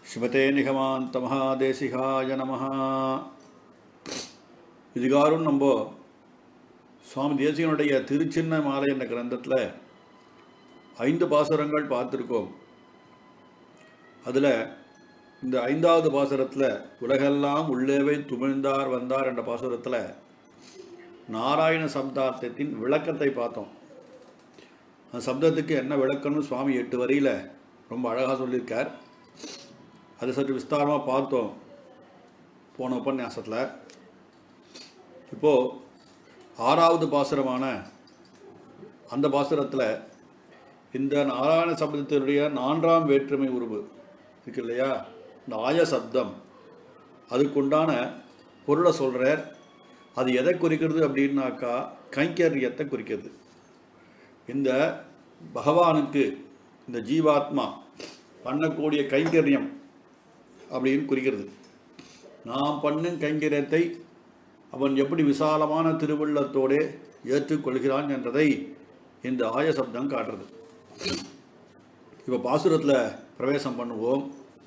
ஸ்ரீமதே நிகமாந்த மகாதேசிகாய நமஹ. இதுகாரும் நம்ம சுவாமி தேசிகனுடைய திருச்சின்ன மாலை என்ற கிரந்தத்தில் 5 பாசுரங்கள் பார்த்துருக்கோம். அதில் இந்த 5வது பாசுரத்தில் உலகெல்லாம் உள்ளேவை துமிழ்ந்தார் வந்தார் என்ற பாசுரத்தில் நாராயண சப்தார்த்தத்தின் விளக்கத்தை பார்த்தோம். அந்த சப்தத்துக்கு என்ன விளக்கம்னு சுவாமி 8 வரியில் ரொம்ப அழகாக சொல்லியிருக்கார். அதை சற்று விஸ்தாரமாக பார்த்தோம் போன உபன்யாசத்தில். இப்போது 6வது பாசுரமான அந்த பாசுரத்தில் இந்த நாராயண சப்தத்தினுடைய 4ஆம் வேற்றுமை உருவு இருக்கு இல்லையா, இந்த ஆய சப்தம், அதுக்குண்டான பொருளை சொல்கிறார். அது எதை குறிக்கிறது அப்படின்னாக்கா கைங்கரியத்தை குறிக்கிறது. இந்த பகவானுக்கு இந்த ஜீவாத்மா பண்ணக்கூடிய கைங்கரியம் அப்படின்னு குறிக்கிறது. நாம் பண்ணும் கைங்கரியத்தை அவன் எப்படி விசாலமான திருவுள்ளத்தோடு ஏற்றுக்கொள்கிறான் என்றதை இந்த ஆய சப்தம் காட்டுறது. இப்போ பாசுரத்தில் பிரவேசம் பண்ணுவோம்.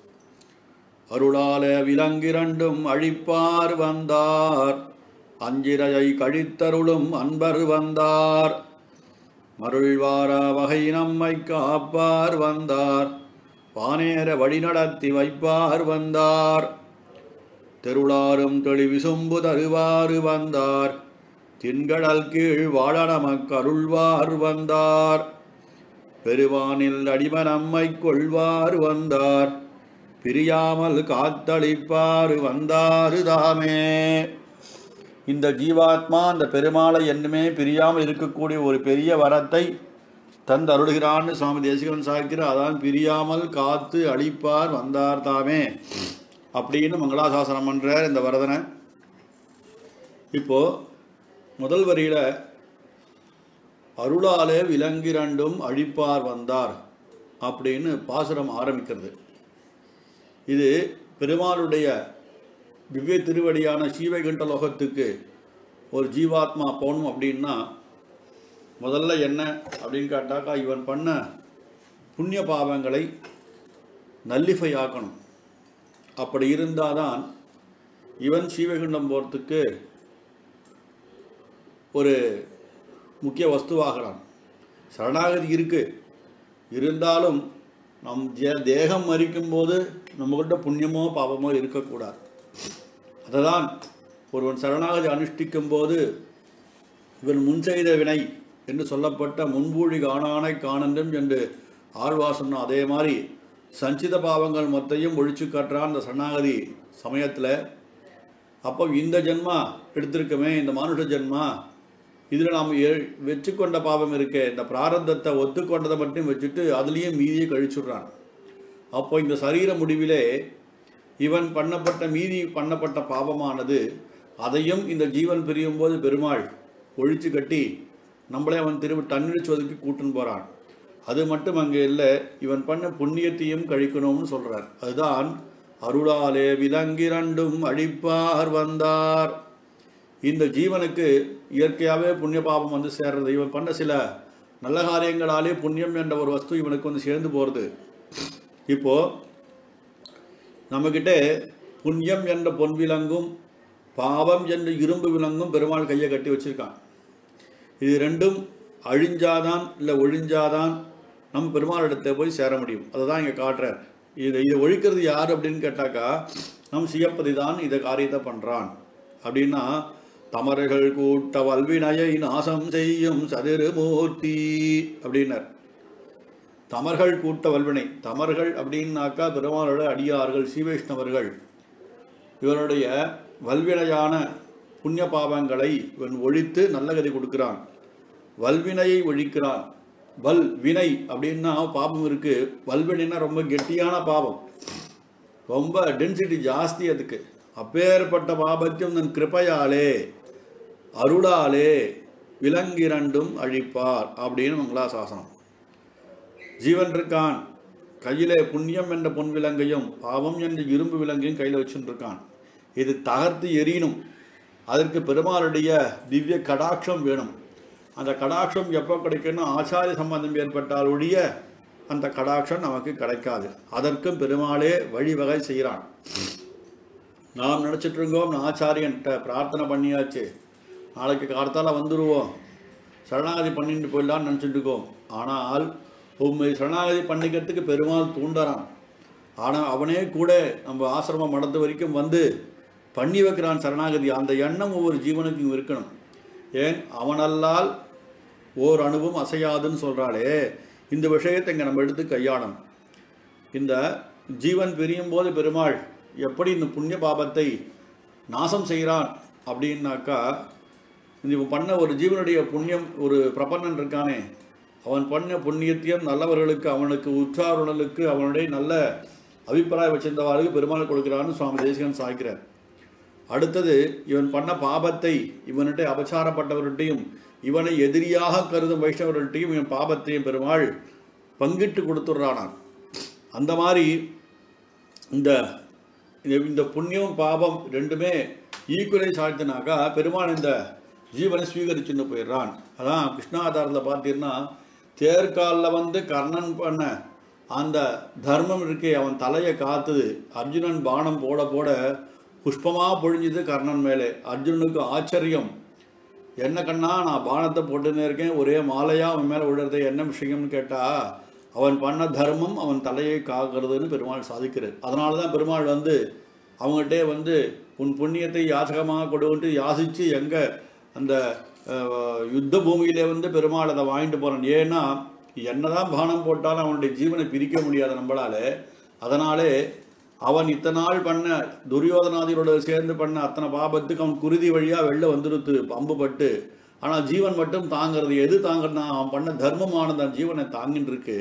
அருளால விலங்கிரண்டும் அழிப்பார் வந்தார், அஞ்சிரையை கழித்தருளும் அன்பர் வந்தார், மருள்வார வகை நம்மை காப்பார் வந்தார், வானேற வழிநடத்தி வைப்பார் வந்தார், தெருளாரும் தெளிவிசும்பு தருவாறு வந்தார், தின்கடல் கீழ் வாழ நமக்கு அருள்வார் வந்தார், பெருவானில் அடிம நம்மை கொள்வார் வந்தார், பிரியாமல் காத்தளிப்பார் வந்தாரு தாமே. இந்த ஜீவாத்மா அந்த பெருமாளை என்னுமே பிரியாமல் இருக்கக்கூடிய ஒரு பெரிய வரத்தை தந்து அருளுகிறான்னு சுவாமி தேசிகன் சாய்க்கிறார். அதான் பிரியாமல் காத்து அளிப்பார் வந்தார் தாமே அப்படின்னு மங்களாசாசனம் பண்ணுறார் இந்த வரதனை. இப்போது முதல் வரியில் அருளாலே விலங்கிரண்டும் அழிப்பார் வந்தார் அப்படின்னு பாசுரம் ஆரம்பிக்கிறது. இது பெருமாளுடைய திவ்ய திருவடியான ஸ்ரீவைகுண்ட லோகத்துக்கு ஒரு ஜீவாத்மா போகணும் அப்படின்னா முதல்ல என்ன அப்படின்னு கேட்டாக்கா, இவன் பண்ண புண்ணிய பாவங்களை நல்லிஃபை ஆக்கணும். அப்படி இருந்தால் தான் இவன் ஸ்ரீவைகுண்டம் போகிறதுக்கு ஒரு முக்கிய வஸ்துவாகிறான். சரணாகதி இருக்குது, இருந்தாலும் நம் தேகம் மரிக்கும்போது நம்மகிட்ட புண்ணியமோ பாவமோ இருக்கக்கூடாது. அதை தான் ஒருவன் சரணாகதி அனுஷ்டிக்கும் போது இவன் முன் செய்த வினை என்று சொல்லப்பட்ட முன்பூழி காணானை காணண்டும் என்று ஆழ்வார் சொன்ன அதே மாதிரி சஞ்சித பாவங்கள் மொத்தையும் ஒழிச்சு காட்டுறான் அந்த சரணாகதி சமயத்தில். அப்போ இந்த ஜென்மா எடுத்திருக்கமே, இந்த மானுஷ ஜென்மா, இதில் நாம் வச்சுக்கொண்ட பாவம் இருக்கே, இந்த பிராரத்தத்தை ஒத்துக்கொண்டதை மட்டும் வச்சுட்டு அதுலேயும் மீதியை கழிச்சுடுறான். அப்போ இந்த சரீர முடிவிலே இவன் பண்ணப்பட்ட பாவமானது அதையும் இந்த ஜீவன் பிரியும் போது பெருமாள் ஒழிச்சு கட்டி நம்மளே அவன் திரும்ப தன்னிழிச்சுவதற்கு கூட்டுன்னு போகிறான். அது மட்டும் அங்கே இல்லை, இவன் பண்ண புண்ணியத்தையும் கழிக்கணும்னு சொல்கிறார். அதுதான் அருளாலே விலங்கிரண்டும் அழிப்பார் வந்தார். இந்த ஜீவனுக்கு இயற்கையாகவே புண்ணிய பாவம் வந்து சேர்றது. இவன் பண்ண சில நல்ல காரியங்களாலே புண்ணியம் என்ற ஒரு வஸ்து இவனுக்கு வந்து சேர்ந்து போகிறது. இப்போது நம்மக்கிட்ட புண்ணியம் என்ற பொன் விலங்கும் பாவம் என்ற இரும்பு விலங்கும் பெருமாள் கையை கட்டி வச்சுருக்கான். இது ரெண்டும் அழிஞ்சாதான் இல்லை ஒழிஞ்சாதான் நம்ம பெருமாளிடத்தை போய் சேர முடியும். அதை தான் இங்கே காட்டுறார். இதை ஒழிக்கிறது யார் அப்படின்னு கேட்டாக்கா நம் சியப்பதி தான் இதை காரியத்தை பண்ணுறான். அப்படின்னா தமர்கள் கூட்ட வல்வினையை நாசம் செய்யும் சதிருமூர்த்தி அப்படின்னார். தமர்கள் கூட்ட வல்வினை, தமர்கள் அப்படின்னாக்கா பெருமாளோட அடியார்கள் ஸ்ரீவைஷ்ணவர்கள், இவருடைய வல்வினையான புண்ணிய பாவங்களை இவன் ஒழித்து நல்ல கதி கொடுக்கிறான். வல்வினையை ஒழிக்கிறான். வல்வினை அப்படின்னா பாவம் இருக்குது, வல்வினைன்னா ரொம்ப கெட்டியான பாவம், ரொம்ப டென்சிட்டி ஜாஸ்தி அதுக்கு. அப்பேற்பட்ட பாபத்தையும் தன் கிருபையாலே அருளாலே விலங்கிரண்டும் அழிப்பார் அப்படின்னு மங்களாசாசனம். ஜீவன் இருக்கான், கையிலே புண்ணியம் என்ற பொன் விலங்கையும் பாவம் என்ற இரும்பு விலங்கையும் கையில் வச்சுருக்கான். இது தகர்த்து எரியணும். அதற்கு பெருமாளுடைய திவ்ய கடாட்சம் வேணும். அந்த கடாட்சம் எப்போ கிடைக்கணும், ஆச்சாரிய சம்பந்தம் ஏற்பட்டால் ஒழிய அந்த கடாட்சம் நமக்கு கிடைக்காது. அதற்கும் பெருமாளே வழிவகை செய்கிறான். நாம் நினச்சிட்டு இருக்கோம் ஆச்சாரியன்ட்ட பிரார்த்தனை பண்ணியாச்சு, நாளைக்கு காலத்தால் வந்துடுவோம், சரணாகதி பண்ணிட்டு போயிடலான்னு நினச்சிட்டு இருக்கோம். ஆனால் உண்மை சரணாகதி பண்ணிக்கிறதுக்கு பெருமாள் தூண்டுறான். ஆனால் அவனே கூட நம்ம ஆசிரம மடத்து வரைக்கும் வந்து பண்ணி வைக்கிறான் சரணாகதி. அந்த எண்ணம் ஒவ்வொரு ஜீவனுக்கும் இருக்கணும். ஏன் அவனல்லால் ஓர் அணுவும் அசையாதுன்னு சொல்கிறாளே, இந்த விஷயத்தை இங்கே நம்ம எடுத்து கையாளணும். இந்த ஜீவன் பிரியும் போது பெருமாள் எப்படி இந்த புண்ணிய பாபத்தை நாசம் செய்கிறான் அப்படின்னாக்கா, இந்த பண்ண ஒரு ஜீவனுடைய புண்ணியம், ஒரு பிரபன்னன் இருக்கானே, அவன் பண்ண புண்ணியத்தையும் நல்லவர்களுக்கு, அவனுக்கு உற்சாருணலுக்கு, அவனுடைய நல்ல அபிப்பிராயம் வச்சிருந்தவாளுக்கு பெருமாள் கொடுக்கிறான்னு சுவாமி தேசிகன் சாய்க்கிறார். அடுத்தது இவன் பண்ண பாபத்தை இவன்கிட்ட அபச்சாரப்பட்டவர்கிட்டையும் இவனை எதிரியாக கருதும் வைஷ்ணவர்கள்ட்டையும் இவன் பாபத்தையும் பெருமாள் பங்கிட்டு கொடுத்துட்றானான். அந்த மாதிரி இந்த புண்ணியம் பாபம் ரெண்டுமே ஈக்குவலை சாழ்த்தினாக்கா பெருமாள் இந்த ஜீவனை ஸ்வீகரிச்சுன்னு போயிடுறான். அதான் கிருஷ்ணாதாரத்தில் பார்த்தீங்கன்னா, தேர்காலில் வந்து கர்ணன் பண்ண அந்த தர்மம் இருக்கே, அவன் தலையை காத்துது. அர்ஜுனன் பானம் போட போட புஷ்பமாக பொழிஞ்சுது கர்ணன் மேலே. அர்ஜுனனுக்கு ஆச்சரியம், என்ன கண்ணா நான் பானத்தை போட்டுன்னு இருக்கேன், ஒரே மாலையாக அவன் மேலே விடுறது என்ன விஷயம்னு கேட்டால், அவன் பண்ண தர்மம் அவன் தலையை காக்கிறதுன்னு பெருமாள் சாதிக்கிறார். அதனால தான் பெருமாள் வந்து அவங்ககிட்டே வந்து உன் புண்ணியத்தை யாசகமாக கொடுன்ட்டு யாசித்து எங்கே அந்த யுத்த பூமியிலே வந்து பெருமாள் அதை வாங்கிட்டு போகிறான். ஏன்னா என்னதான் பானம் போட்டாலும் அவனுடைய ஜீவனை பிரிக்க முடியாது நம்மளால. அதனாலே அவன் இத்தனை நாள் பண்ண துரியோதனாதிகளோட சேர்ந்து பண்ண அத்தனை பாபத்துக்கு அவன் குருதி வழியாக வெளில வந்துடுத்து பம்பு பட்டு. ஆனால் ஜீவன் மட்டும் தாங்கிறது. எது தாங்கிறதுனா அவன் பண்ண தர்மமானது அந்த ஜீவனை தாங்கின்னு இருக்கு.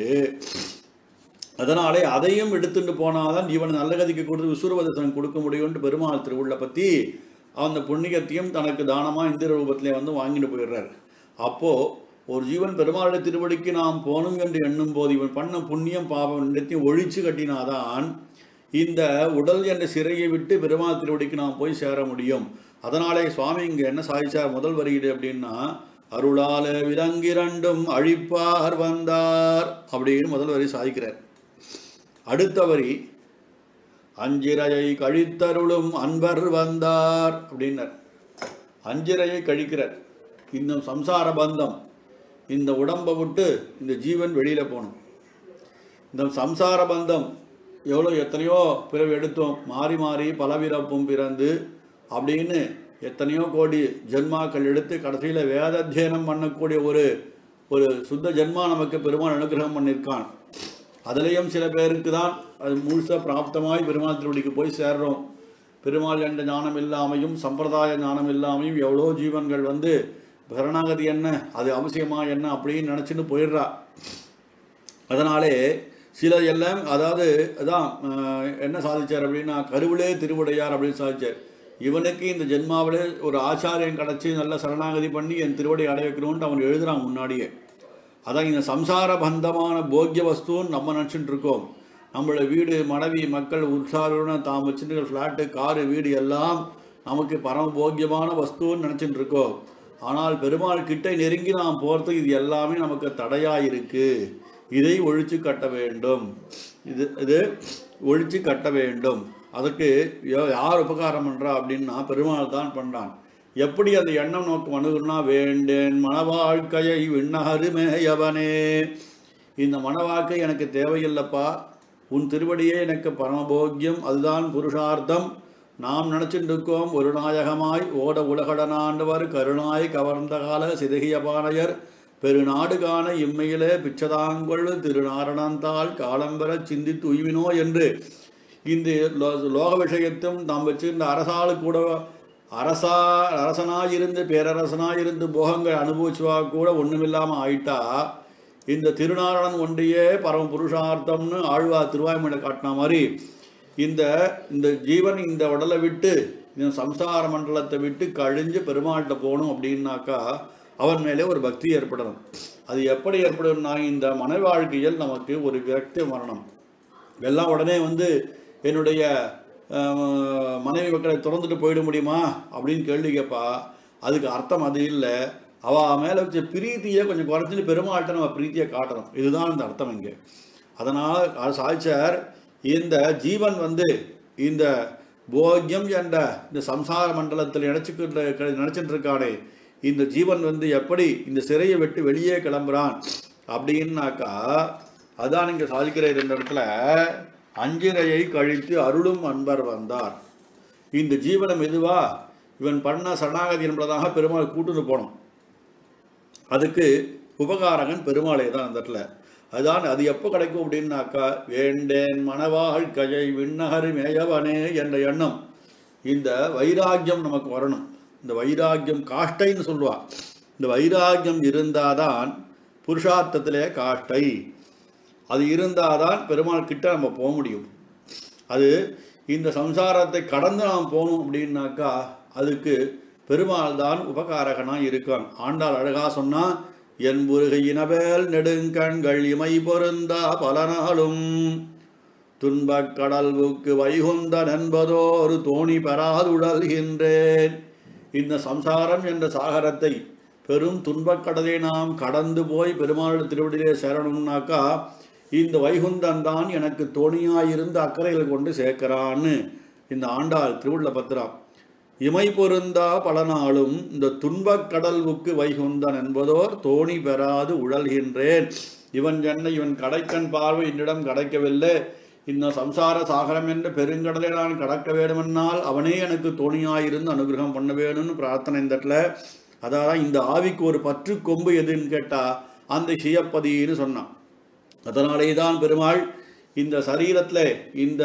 அதனாலே அதையும் எடுத்துட்டு போனாதான் ஜீவனை நல்ல கதிக்கு கொடுத்து விசுரவதசனம் கொடுக்க முடியும்னு பெருமாள் திருவுள்ள பற்றி அந்த புண்ணியத்தையும் தனக்கு தானமாக இந்த ரூபத்திலே வந்து வாங்கிட்டு போயிடுறார். அப்போது ஒரு ஜீவன் பெருமாளுடைய திருவடிக்கு நாம் போகணும் என்று எண்ணும் போது இவன் பண்ண புண்ணியம் பாவம் ரெண்டையும் ஒழிச்சு கட்டினாதான் இந்த உடல் என்ற சிறையை விட்டு பெருமாள் திருவடிக்கு நாம் போய் சேர முடியும். அதனாலே சுவாமி இங்கே என்ன சாதிச்சார் முதல் வரியிடு அப்படின்னா, அருளால விலங்கிரண்டும் அழிப்பார் வந்தார் அப்படின்னு முதல் வரி சாதிக்கிறார். அடுத்த வரி அஞ்சிரையை கழித்தருளும் அன்பர் வந்தார் அப்படின்னார். அஞ்சிரையை கழிக்கிறார். இந்த சம்சார பந்தம், இந்த உடம்பை விட்டு இந்த ஜீவன் வெளியில் போகணும். இந்த சம்சார பந்தம் எத்தனையோ பிறவி எடுத்தோம், மாறி மாறி பலவிரப்பும் பிறந்து அப்படின்னு எத்தனையோ கோடி ஜென்மாக்கள் எடுத்து கடைசியில் வேதாத்தியனம் பண்ணக்கூடிய ஒரு சுத்த ஜென்மா நமக்கு பெருமாள் அனுகிரகம் பண்ணியிருக்கான். அதுலேயும் சில பேருக்கு தான் அது முழுசாக பிராப்தமாய் பெருமாள் திருவடிக்கு போய் சேர்றோம். பெருமாள் என்ற ஞானம் இல்லாமையும் சம்பிரதாய ஞானம் இல்லாமையும் எவ்வளோ ஜீவன்கள் வந்து சரணாகதி என்ன, அது அவசியமா என்ன அப்படின்னு நினச்சின்னு போயிடுறா. அதனாலே சில எல்லாம் அதாவது அதான் என்ன சாதிச்சார் அப்படின்னா, கருவிலே திருவுடையார் அப்படின்னு சாதிச்சார். இவனுக்கு இந்த ஜென்மாவிலே ஒரு ஆச்சாரியன் கிடச்சி நல்ல சரணாகதி பண்ணி என் திருவடி அடைய வைக்கணும்ன்ட்டு அவன் எழுதுறான் முன்னாடியே. அதான் இந்த சம்சார பந்தமான போக்கிய வஸ்துன்னு நம்ம நினச்சிட்டு இருக்கோம். நம்மளோட வீடு, மனைவி, மக்கள், உற்சாகம்னு தாம் வச்சுட்டு ஃப்ளாட்டு, காரு, வீடு எல்லாம் நமக்கு பரம போக்கியமான வஸ்துன்னு நினச்சிட்டு இருக்கோம். ஆனால் பெருமாள் கிட்டே நெருங்கி நாம் போகிறதுக்கு இது எல்லாமே நமக்கு தடையாக இருக்குது. இதை ஒழிச்சு கட்ட வேண்டும். இது ஒழிச்சு கட்ட வேண்டும். அதுக்கு யார் உபகாரம் பண்ணுறா அப்படின்னா பெருமாள் தான் பண்ணுறான். எப்படி அந்த எண்ணம் நோக்கம் அணுகுன்னா, வேண்டேன் மனவாழ்க்கையை விண்ணகருமேயவனே, இந்த மனவாழ்க்கை எனக்கு தேவையில்லைப்பா, உன் திருவடியே எனக்கு பரமபோக்கியம், அதுதான் புருஷார்த்தம். நாம் நினச்சிட்டு இருக்கோம் ஒரு நாயகமாய் ஓட உலகடனாண்டவர் கருணாய் கவர்ந்த கால சிதகிய பானையர் பெருநாடு காண இம்மையிலே பிச்சதாங்கொள் திருநாரணந்தால் காலம்பெற சிந்தித்து உய்வினோ என்று இந்த லோக விஷயத்தும் நாம் வச்சிருந்த அரசாளு கூட அரசனாயிருந்து பேரரசனாயிருந்து போகங்கள் அனுபவிச்சுவா கூட ஒன்றுமில்லாமல் ஆயிட்டா, இந்த திருநாரணன் ஒன்றையே பரம புருஷார்த்தம்னு ஆழ்வார் திருவாய்மொழியை காட்டின மாதிரி இந்த ஜீவன் இந்த உடலை விட்டு இந்த சம்சார மண்டலத்தை விட்டு கழிஞ்சு பெருமாள்கிட்ட போகணும் அப்படின்னாக்கா அவன் மேலே ஒரு பக்தி ஏற்படணும். அது எப்படி ஏற்படும்னா, இந்த மன வாழ்க்கையில் நமக்கு ஒரு விரக்தி மரணம் எல்லாம் உடனே வந்து என்னுடைய மனைவி மக்களை திறந்துட்டு போயிட முடியுமா அப்படின்னு கேள்வி கேட்பா. அதுக்கு அர்த்தம் அது இல்லை. அவள் மேலே வச்ச பிரீத்தியை கொஞ்சம் குறைச்சிட்டு பெருமாள்கிட்ட நம்ம பிரீத்தியை காட்டணும். இதுதான் இந்த அர்த்தம் இங்கே. அதனால் அது சாய்ச்சார், இந்த ஜீவன் வந்து இந்த போக்கியம் என்ற இந்த சம்சார மண்டலத்தில் நினச்சிட்டு இருக்கானே, இந்த ஜீவன் வந்து எப்படி இந்த சிறையை விட்டு வெளியே கிளம்புறான் அப்படின்னாக்கா, அதான் இங்கே சாதிக்கிற இந்த இடத்துல அஞ்சிரையை கழித்து அருளும் அன்பர் வந்தார். இந்த ஜீவனை மெதுவா இவன் பண்ண சரணாகதி என்பதாக பெருமாள் கூட்டுன்னு போனோம். அதுக்கு உபகாரகன் பெருமாளே தான் அந்த இடத்துல. அதுதான் அது எப்போ கிடைக்கும் அப்படின்னாக்கா, வேண்டேன் மணவாழ்க்கையை விண்ணகர் மேயவனே என்ற எண்ணம், இந்த வைராக்கியம் நமக்கு வரணும். இந்த வைராக்கியம் காஷ்டைன்னு சொல்லுவா. இந்த வைராக்கியம் இருந்தாதான் புருஷார்த்தத்திலே காஷ்டை, அது இருந்தாதான் பெருமாள் கிட்ட நம்ம போக முடியும். அது இந்த சம்சாரத்தை கடந்து நாம் போகணும் அப்படின்னாக்கா அதுக்கு பெருமாள் தான் உபகாரகனாக இருக்கான். ஆண்டாள் அழகா சொன்னா, என் முருகையினவேல் நெடுங்கண்கள் இமை பொருந்தா பல நாளும் துன்பக் கடல்வுக்கு வைகுந்தன் என்பதோ ஒரு தோணி பெறாதுழல்கின்றேன். இந்த சம்சாரம் என்ற சாகரத்தை பெரும் துன்பக்கடலை நாம் கடந்து போய் பெருமாள் திருவடியிலே சேரணும்னாக்கா இந்த வைகுந்தன் தான் எனக்கு தோணியாயிருந்து அக்கறையில் கொண்டு சேர்க்கிறான்னு இந்த ஆண்டாள் திருவுள்ள பத்திரம். இமை பொருந்தா பல நாளும் இந்த துன்பக் கடல்வுக்கு வைகுந்தன் என்பதோர் தோணி பெறாது உழல்கின்றேன். இவன் என்னை இவன் கடைக்கண் பார்வை என்னிடம் கிடைக்கவில்லை, இந்த சம்சார சாகரம் என்ற பெருங்கடலை நான் கடக்க வேண்டுமென்னால் அவனே எனக்கு தோணியாயிருந்து அனுகிரகம் பண்ண வேணும்னு பிரார்த்தனை இந்த இடத்துல. அதாவது இந்த ஆவிக்கு ஒரு பற்று கொம்பு எதுன்னு கேட்டா அந்த சியப்பதின்னு சொன்னான். அதனாலே தான் பெருமாள் இந்த சரீரத்தில் இந்த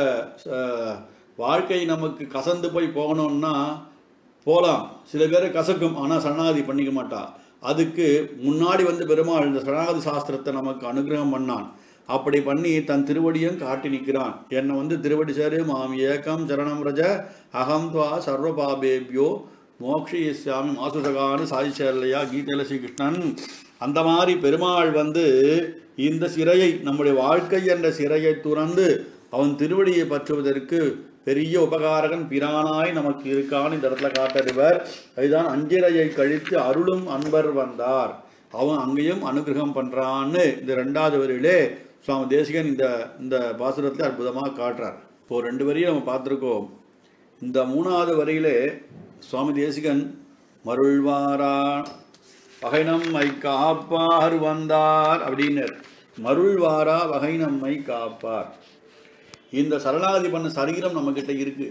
வாழ்க்கை நமக்கு கசந்து போய் போகணும்னா போகலாம், சில பேர் கசக்கும், ஆனால் சரணாகதி பண்ணிக்க மாட்டா. அதுக்கு முன்னாடி வந்து பெருமாள் இந்த சரணாகதி சாஸ்திரத்தை நமக்கு அனுகிரகம் பண்ணான். அப்படி பண்ணி தன் திருவடியும் காட்டி நிற்கிறான். என்னை வந்து திருவடி சேரு மாம் ஏகம் சரணம் ரஜ அகம் துவா சர்வபாபேபியோ மோக்ஷயிஸ்யாமி மாசுசகான்னு சாதிச்சார் இல்லையா கீதையில ஸ்ரீகிருஷ்ணன். அந்த மாதிரி பெருமாள் வந்து இந்த சிறையை, நம்முடைய வாழ்க்கை என்ற சிறையை துறந்து அவன் திருவடியை பற்றுவதற்கு பெரிய உபகாரகன் பிரானாய் நமக்கு இருக்கான்னு இந்த இடத்துல காட்டறிவர். அதுதான் அஞ்சிரையை கழித்து அருளும் அன்பர் வந்தார், அவன் அங்கேயும் அனுகிரகம் பண்றான்னு இந்த 2வது வரியிலே சுவாமி தேசிகன் இந்த பாசுரத்தில் அற்புதமாக காட்டுறார். இப்போ 2 வரியை நம்ம பார்த்துருக்கோம். இந்த 3வது வரியிலே சுவாமி தேசிகன் மருள்வாரா வகை நம்மை காப்பார் வந்தார் அப்படின்னர். மருள்வாரா வகை நம்மை காப்பார். இந்த சரணாகதி பண்ண சரீரம் நம்மக்கிட்ட இருக்கு.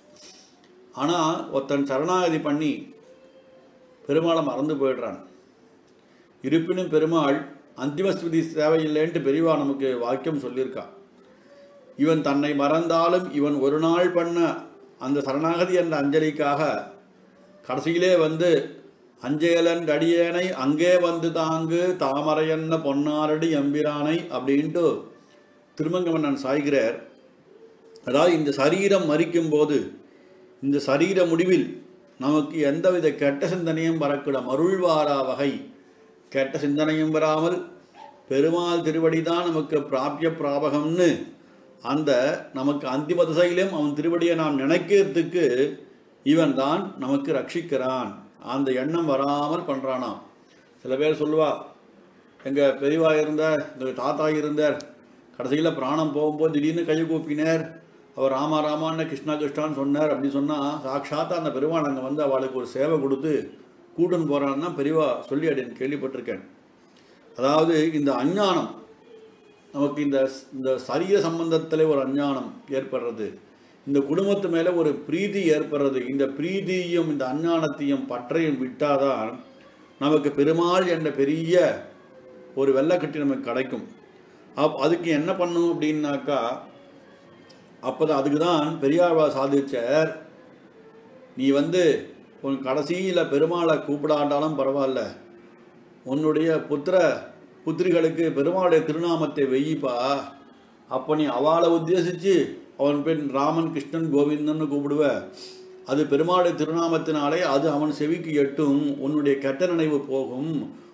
ஆனால் ஒருத்தன் சரணாகதி பண்ணி பெருமாளை மறந்து போயிடுறான். இருப்பினும் பெருமாள் அந்திமஸ்துதி தேவையில்லைன்ட்டு பெரியவா நமக்கு வாக்கியம் சொல்லியிருக்கா. இவன் தன்னை மறந்தாலும் இவன் ஒரு நாள் பண்ண அந்த சரணாகதி என்ற அஞ்சலிக்காக கடைசியிலே வந்து அஞ்சேலன் அடியேனை அங்கே வந்து தாங்கு தாமரையன்ன பொன்னாரடி எம்பிரானை அப்படின்ட்டு திருமங்கமன்னன் சாய்கிறார். அதாவது இந்த சரீரம் மரிக்கும் போது இந்த சரீர முடிவில் நமக்கு எந்தவித கெட்ட சிந்தனையும் வரக்கூடாது. அருள்வாரா வகை, கெட்ட சிந்தனையும் வராமல் பெருமாள் திருவடி தான் நமக்கு பிராபிய பிராபகம்னு அந்த நமக்கு அந்திம திசையிலும் அவன் திருவடியை நாம் நினைக்கிறதுக்கு இவன் தான் நமக்கு ரட்சிக்கிறான். அந்த எண்ணம் வராமல் பண்ணுறானாம். சில பேர் சொல்லுவா, எங்கள் பெரியவா இருந்தார், எங்கள் தாத்தா இருந்தார், கடைசியில் பிராணம் போகும்போது திடீர்னு கை கூப்பினார், அவர் ராமா ராமான்னு கிருஷ்ணா கிருஷ்ணான்னு சொன்னார் அப்படின்னு சொன்னால் சாட்சாத்தா அந்த பெருமாள் அங்கே வந்து அவளுக்கு ஒரு சேவை கொடுத்து கூட்டுன்னு போகிறான்னா பெரியவா சொல்லி அப்படின்னு கேள்விப்பட்டிருக்கேன். அதாவது இந்த அஞ்ஞானம் நமக்கு இந்த சரீர சம்பந்தத்தில் ஒரு அஞ்ஞானம் ஏற்படுறது, இந்த குடும்பத்து மேலே ஒரு பிரீதி ஏற்படுறது. இந்த பிரீதியும் இந்த அஞ்ஞானத்தையும் பற்றையும் விட்டாதான் நமக்கு பெருமாள் என்ற பெரிய ஒரு வெள்ளக்கட்டி நமக்கு கிடைக்கும். அதுக்கு என்ன பண்ணணும் அப்படின்னாக்கா, அப்போதான் அதுக்கு தான் பெரியாழ்வா சாதிச்சார், நீ வந்து உன் கடைசியில் பெருமாளை கூப்பிடாண்டாலும் பரவாயில்ல, உன்னுடைய புத்திரிகளுக்கு பெருமாளுடைய திருநாமத்தை வெய்யிப்பா. அப்போ நீ அவளை உத்தேசித்து அவன் பெண் ராமன் கிருஷ்ணன் கோவிந்தன்னு கூப்பிடுவ, அது பெருமாளுடைய திருநாமத்தினாலே அது அவன் செவிக்கு எட்டும், உன்னுடைய கெட்ட நினைவு போகும்,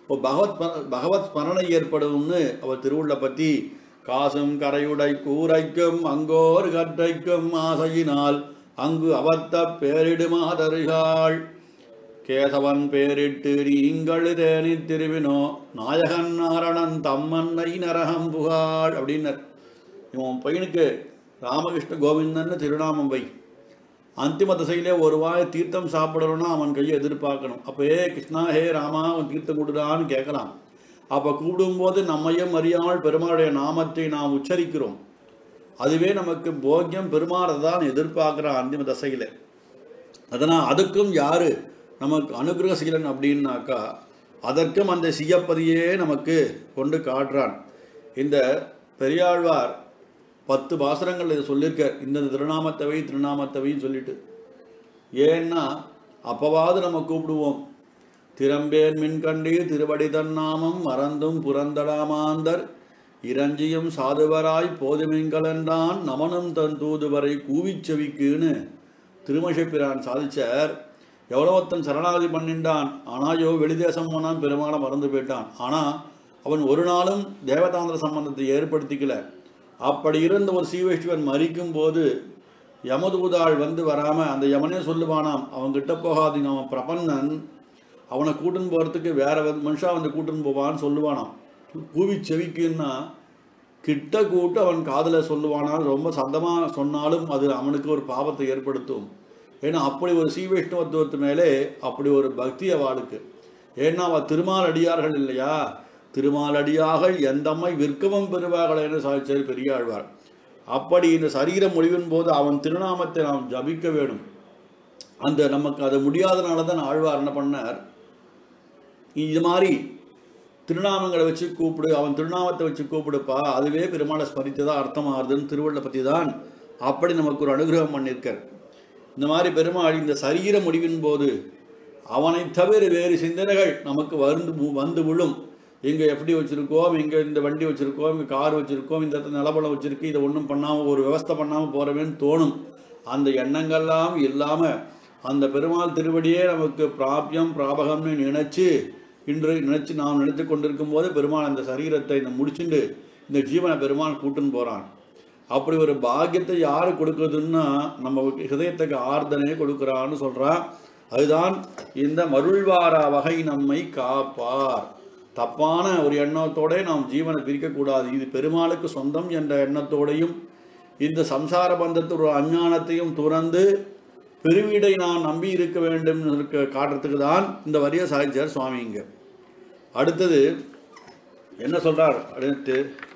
பகவத் ஸ்மரணை ஏற்படும்னு அவர் திருவுள்ள பற்றி காசும் கரையுடை கூரைக்கும் அங்கோர் கற்றைக்கும் ஆசையினால் அங்கு அவத்த பேரிடுமாதருகாள் கேசவன் பேரிட்டு நீங்கள் தேனி திருவினோ நாயகன் நாரணன் தம்மன்னை நரகம் புகாள் அப்படின்னர். இவன் பையனுக்கு ராமகிருஷ்ண கோவிந்தன்னு திருநாமம் வை. அந்திம திசையிலே ஒரு வாய் தீர்த்தம் சாப்பிடணும்னா அவன் கையை எதிர்பார்க்கணும். அப்போ கிருஷ்ணா ஹே ராமா அவன் தீர்த்தம் கொடுடான்னு கேட்கலாம். அப்போ கூப்பிடும்போது நம்மையும் அறியாமல் பெருமாளுடைய நாமத்தை நாம் உச்சரிக்கிறோம். அதுவே நமக்கு போக்கியம். பெருமாளை தான் எதிர்பார்க்குறான் அந்திம தசையில். அதனால் அதுக்கும் யார் நமக்கு அனுகிரகசீலன் அப்படின்னாக்கா அதற்கும் அந்த சியப்பதியே நமக்கு கொண்டு காட்டுறான். இந்த பெரியாழ்வார் 10 பாசுரங்கள் இதை சொல்லியிருக்கார். இந்த திருநாமத்தவை திருநாமத்தவைன்னு சொல்லிட்டு. ஏன்னா அப்போவாது நம்ம கூப்பிடுவோம். திறம்பேன் மின்கண்டி திருவடி தன்னாமம் மறந்தும் புறந்தடாமாந்தர் இரஞ்சியும் சாதுவராய் போதுமின்கலன்றான் நமனும் தன் தூதுவரை கூவிச்செவிக்குன்னு திருமஷப்பிரான் சாதிச்சார். எவ்வளோத்தன் சரணாகதி பண்ணிண்டான், ஆனால் வெளிதேசம் போனான், பெருமாளை மறந்து போயிட்டான். ஆனால் அவன் ஒரு நாளும் தேவதாந்திர சம்பந்தத்தை ஏற்படுத்திக்கல. அப்படி இருந்த ஒரு சீவைஷ்வன் மறிக்கும் போது யமதூதாள் வந்து வராமல் அந்த யமனே சொல்லுவானாம், அவன்கிட்ட போகாதீங்க, அவன் பிரபன்னன், அவனை கூட்டுன்னு போகிறதுக்கு வேற மனுஷா வந்து கூட்டுன்னு போவான்னு சொல்லுவானாம். கூவி செவிக்குன்னா கிட்ட கூட்டு அவன் காதில் சொல்லுவானால் ரொம்ப சத்தமாக சொன்னாலும் அது அவனுக்கு ஒரு பாவத்தை ஏற்படுத்தும். ஏன்னா அப்படி ஒரு சீவைஷ்ணவத்துவத்து மேலே அப்படி ஒரு பக்தி அவளுக்கு. ஏன்னா அவள் திருமால் அடியார்கள் இல்லையா, திருமால் அடியார்கள் எந்தம்மை விற்கவும் பெறுவார்கள் என்று சாதிச்சார் பெரியாழ்வார். அப்படி இந்த சரீரம் முடிவின் போது அவன் திருநாமத்தை நாம் ஜபிக்க வேணும். அந்த நமக்கு அது முடியாதனால தான் ஆழ்வார் என்ன பண்ணார், இது மாதிரி திருநாமங்களை வச்சு கூப்பிடு, அவன் திருநாமத்தை வச்சு கூப்பிடுப்பா, அதுவே பெருமாளை ஸ்மரித்ததான் அர்த்தமாகுதுன்னு திருவள்ளுவரை பற்றி தான் அப்படி நமக்கு ஒரு அனுகிரகம் பண்ணியிருக்கார். இந்த மாதிரி பெருமாள் இந்த சரீர முடிவின் போது அவனை தவிர வேறு சிந்தனைகள் நமக்கு வந்து விழும். இங்கே எப்படி வச்சுருக்கோம், இங்கே இந்த வண்டி வச்சுருக்கோம், இங்கே கார் வச்சுருக்கோம், இந்த இடத்துல நிலப்பலம் வச்சுருக்கு, இதை ஒன்றும் பண்ணாமல் ஒரு விவஸ்தை பண்ணாமல் போகிறவேன்னு தோணும். அந்த எண்ணங்கள்லாம் இல்லாமல் அந்த பெருமாள் திருவடியே நமக்கு பிராபியம் பிராபகம்னு நினச்சி இன்று நாம் நினைத்து கொண்டிருக்கும் போது பெருமாள் அந்த சரீரத்தை முடிச்சுண்டு இந்த ஜீவனை பெருமாள் கூட்டுன்னு போகிறான். அப்படி ஒரு பாக்கியத்தை யார் கொடுக்குறதுன்னா நம்ம ஹிருதயத்துக்கு ஆர்தனே கொடுக்குறான்னு சொல்கிறான். அதுதான் இந்த மருள்வாரா வகை நம்மை காப்பார். தப்பான ஒரு எண்ணத்தோட நாம் ஜீவனை பிரிக்கக்கூடாது. இது பெருமாளுக்கு சொந்தம் என்ற எண்ணத்தோடையும் இந்த சம்சார பந்தத்தில் ஒரு அஞ்ஞானத்தையும் துறந்து பெருவீடை நான் நம்பி இருக்க வேண்டும் காட்டுறதுக்கு தான் இந்த வரியை சாதிச்சார் சுவாமி. இங்கே அடுத்தது என்ன சொல்றார், அடுத்து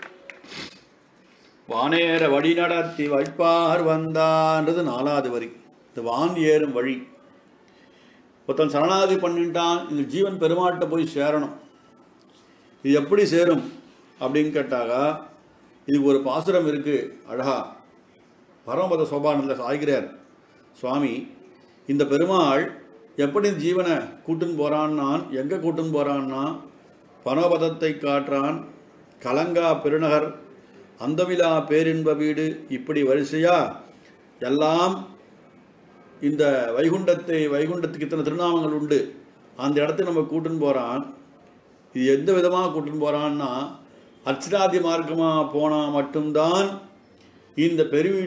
வானேற வழி நடத்தி வைப்பார் வந்தான்றது 4வது வரி. இந்த வான் ஏறும் வழி ஒருத்தன் சரணாகதி பண்ணிட்டான், இந்த ஜீவன் பெருமாள்கிட்ட போய் சேரணும். இது எப்படி சேரும் அப்படின்னு கேட்டாக்கா இதுக்கு ஒரு பாசுரம் இருக்கு அழகா. பரமபத சோபானத்தில் சாய்கிறார் சுவாமி. இந்த பெருமாள் எப்படி ஜீவனை கூட்டுன்னு போகிறான்னா, எங்கே கூட்டுன்னு போகிறான்னா பரமபதத்தை காட்டுறான், கலங்கா பெருநகர், அந்தமிலா பேரின்ப வீடு, இப்படி வரிசையா எல்லாம் இந்த வைகுண்டத்துக்கு இத்தனை திருநாமங்கள் உண்டு. அந்த இடத்துக்கு நம்ம கூட்டுன்னு போகிறான். இது எந்த விதமாக கூட்டுன்னு போகிறான்னா அர்ச்சனாதி மார்க்கமாக போனால் மட்டும்தான் இந்த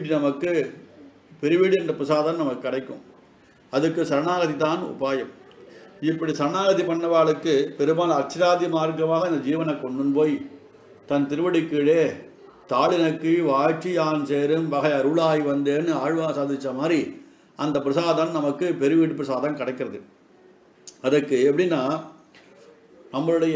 பெருவீடு என்ற பிரசாதம் நமக்கு கிடைக்கும். அதுக்கு சரணாகதி தான் உபாயம். இப்படி சரணாகதி பண்ணவாளுக்கு பெருமாள் அர்ச்சனாதி மார்க்கமாக இந்த ஜீவனை கொண்டு போய் தன் திருவடி கீழே தாளினக்கு வாட்சி யான் சேரும் வகை அருளாய் வந்தேன்னு ஆழ்வா சாதித்த மாதிரி அந்த பிரசாதம் நமக்கு பெருவீடு பிரசாதம் கிடைக்கிறது. அதுக்கு எப்படின்னா நம்மளுடைய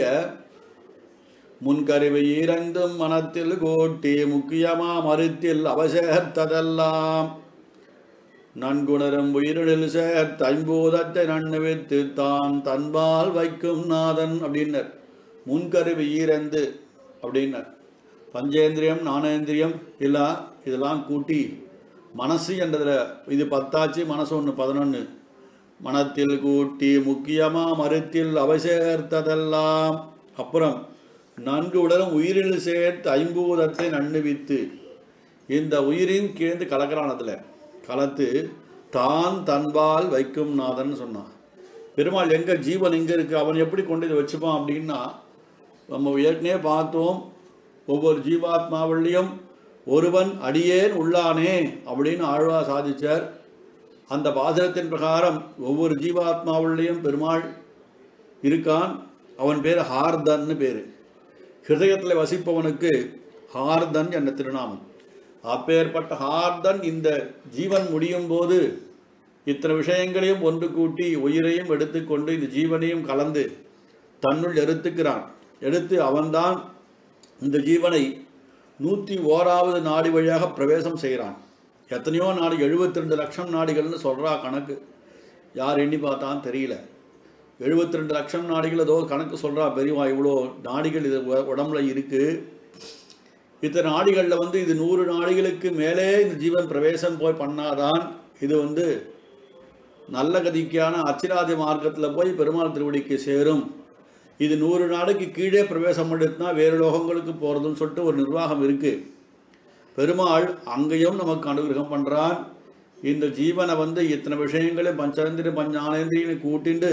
முன்கருவை இறந்தும் மனத்தில் கோட்டி முக்கியமா மறுத்தில் அவசேர்த்ததெல்லாம் நன்குணரும் உயிரில் சேர்த்து ஐம்பூதத்தை நன்னு வைத்து தான் தன்பால் வைக்கும் நாதன் அப்படின்னர். முன்கருவி ஈரந்து அப்படின்னர். பஞ்சேந்திரியம் ஞானேந்திரியம் இல்லை இதெல்லாம் கூட்டி மனசு என்றதில் இது 10ஆச்சு, மனசு 1 11. மனத்தில் கூட்டி முக்கியமாக மறுத்தில் அவசேர்த்ததெல்லாம், அப்புறம் நன்கு உடலும் உயிரில் சேர்த்து ஐம்பூதத்தை நன்னுவித்து இந்த உயிரின் கேந்து கலக்கிறானதில் கலத்து தான் தன்பால் வைக்கும் நாதன் சொன்னான். பெருமாள் எங்கே ஜீவன் எங்கே இருக்குது, அவன் எப்படி கொண்டு இதை வச்சுப்பான் அப்படின்னா நம்ம ஏற்கனவே பார்த்தோம். ஒவ்வொரு ஜீவாத்மாவிலையும் ஒருவன் அடியேன் உள்ளானே அப்படின்னு ஆழ்வா சாதிச்சார். அந்த பாசுரத்தின் பிரகாரம் ஒவ்வொரு ஜீவாத்மாவிலையும் பெருமாள் இருக்கான். அவன் பேர் ஹார்தன்னு பேர். ஹிருதயத்தில் வசிப்பவனுக்கு ஹார்தன் என்ற திருநாமம். அப்பேற்பட்ட ஹார்தன் இந்த ஜீவன் முடியும் போது இத்தனை விஷயங்களையும் ஒன்று கூட்டி உயிரையும் எடுத்துக்கொண்டு இந்த ஜீவனையும் கலந்து தன்னுள் எடுத்துக்கிறான். எடுத்து அவன்தான் இந்த ஜீவனை 101வது நாடி வழியாக பிரவேசம் செய்கிறான். எத்தனையோ நாடி 72 லட்சம் நாடிகள்னு சொல்கிறா கணக்கு. யார் எண்ணி பார்த்தான்னு தெரியல. 72 லட்சம் நாடிகள் ஏதோ கணக்கு சொல்கிறா பெரியவா. இவ்வளோ நாடிகள் இது உடம்புல இருக்குது. இத்தனை நாடிகளில் இது 100 நாடிகளுக்கு மேலே இந்த ஜீவன் பிரவேசம் போய் பண்ணாதான் இது நல்ல கதிக்கான அச்சிராதி மார்க்கத்தில் போய் பெருமாள் திருவடிக்கு சேரும். இது 100 நாளைக்கு கீழே பிரவேசம் எடுத்துனா வேறு லோகங்களுக்கு போகிறதுன்னு சொல்லிட்டு ஒரு நிர்வாகம் இருக்குது. பெருமாள் அங்கேயும் நமக்கு அனுகிரகம் பண்ணுறான். இந்த ஜீவனை இத்தனை விஷயங்களையும் பஞ்சேந்திர பஞ்சானேந்திரியனை கூட்டிண்டு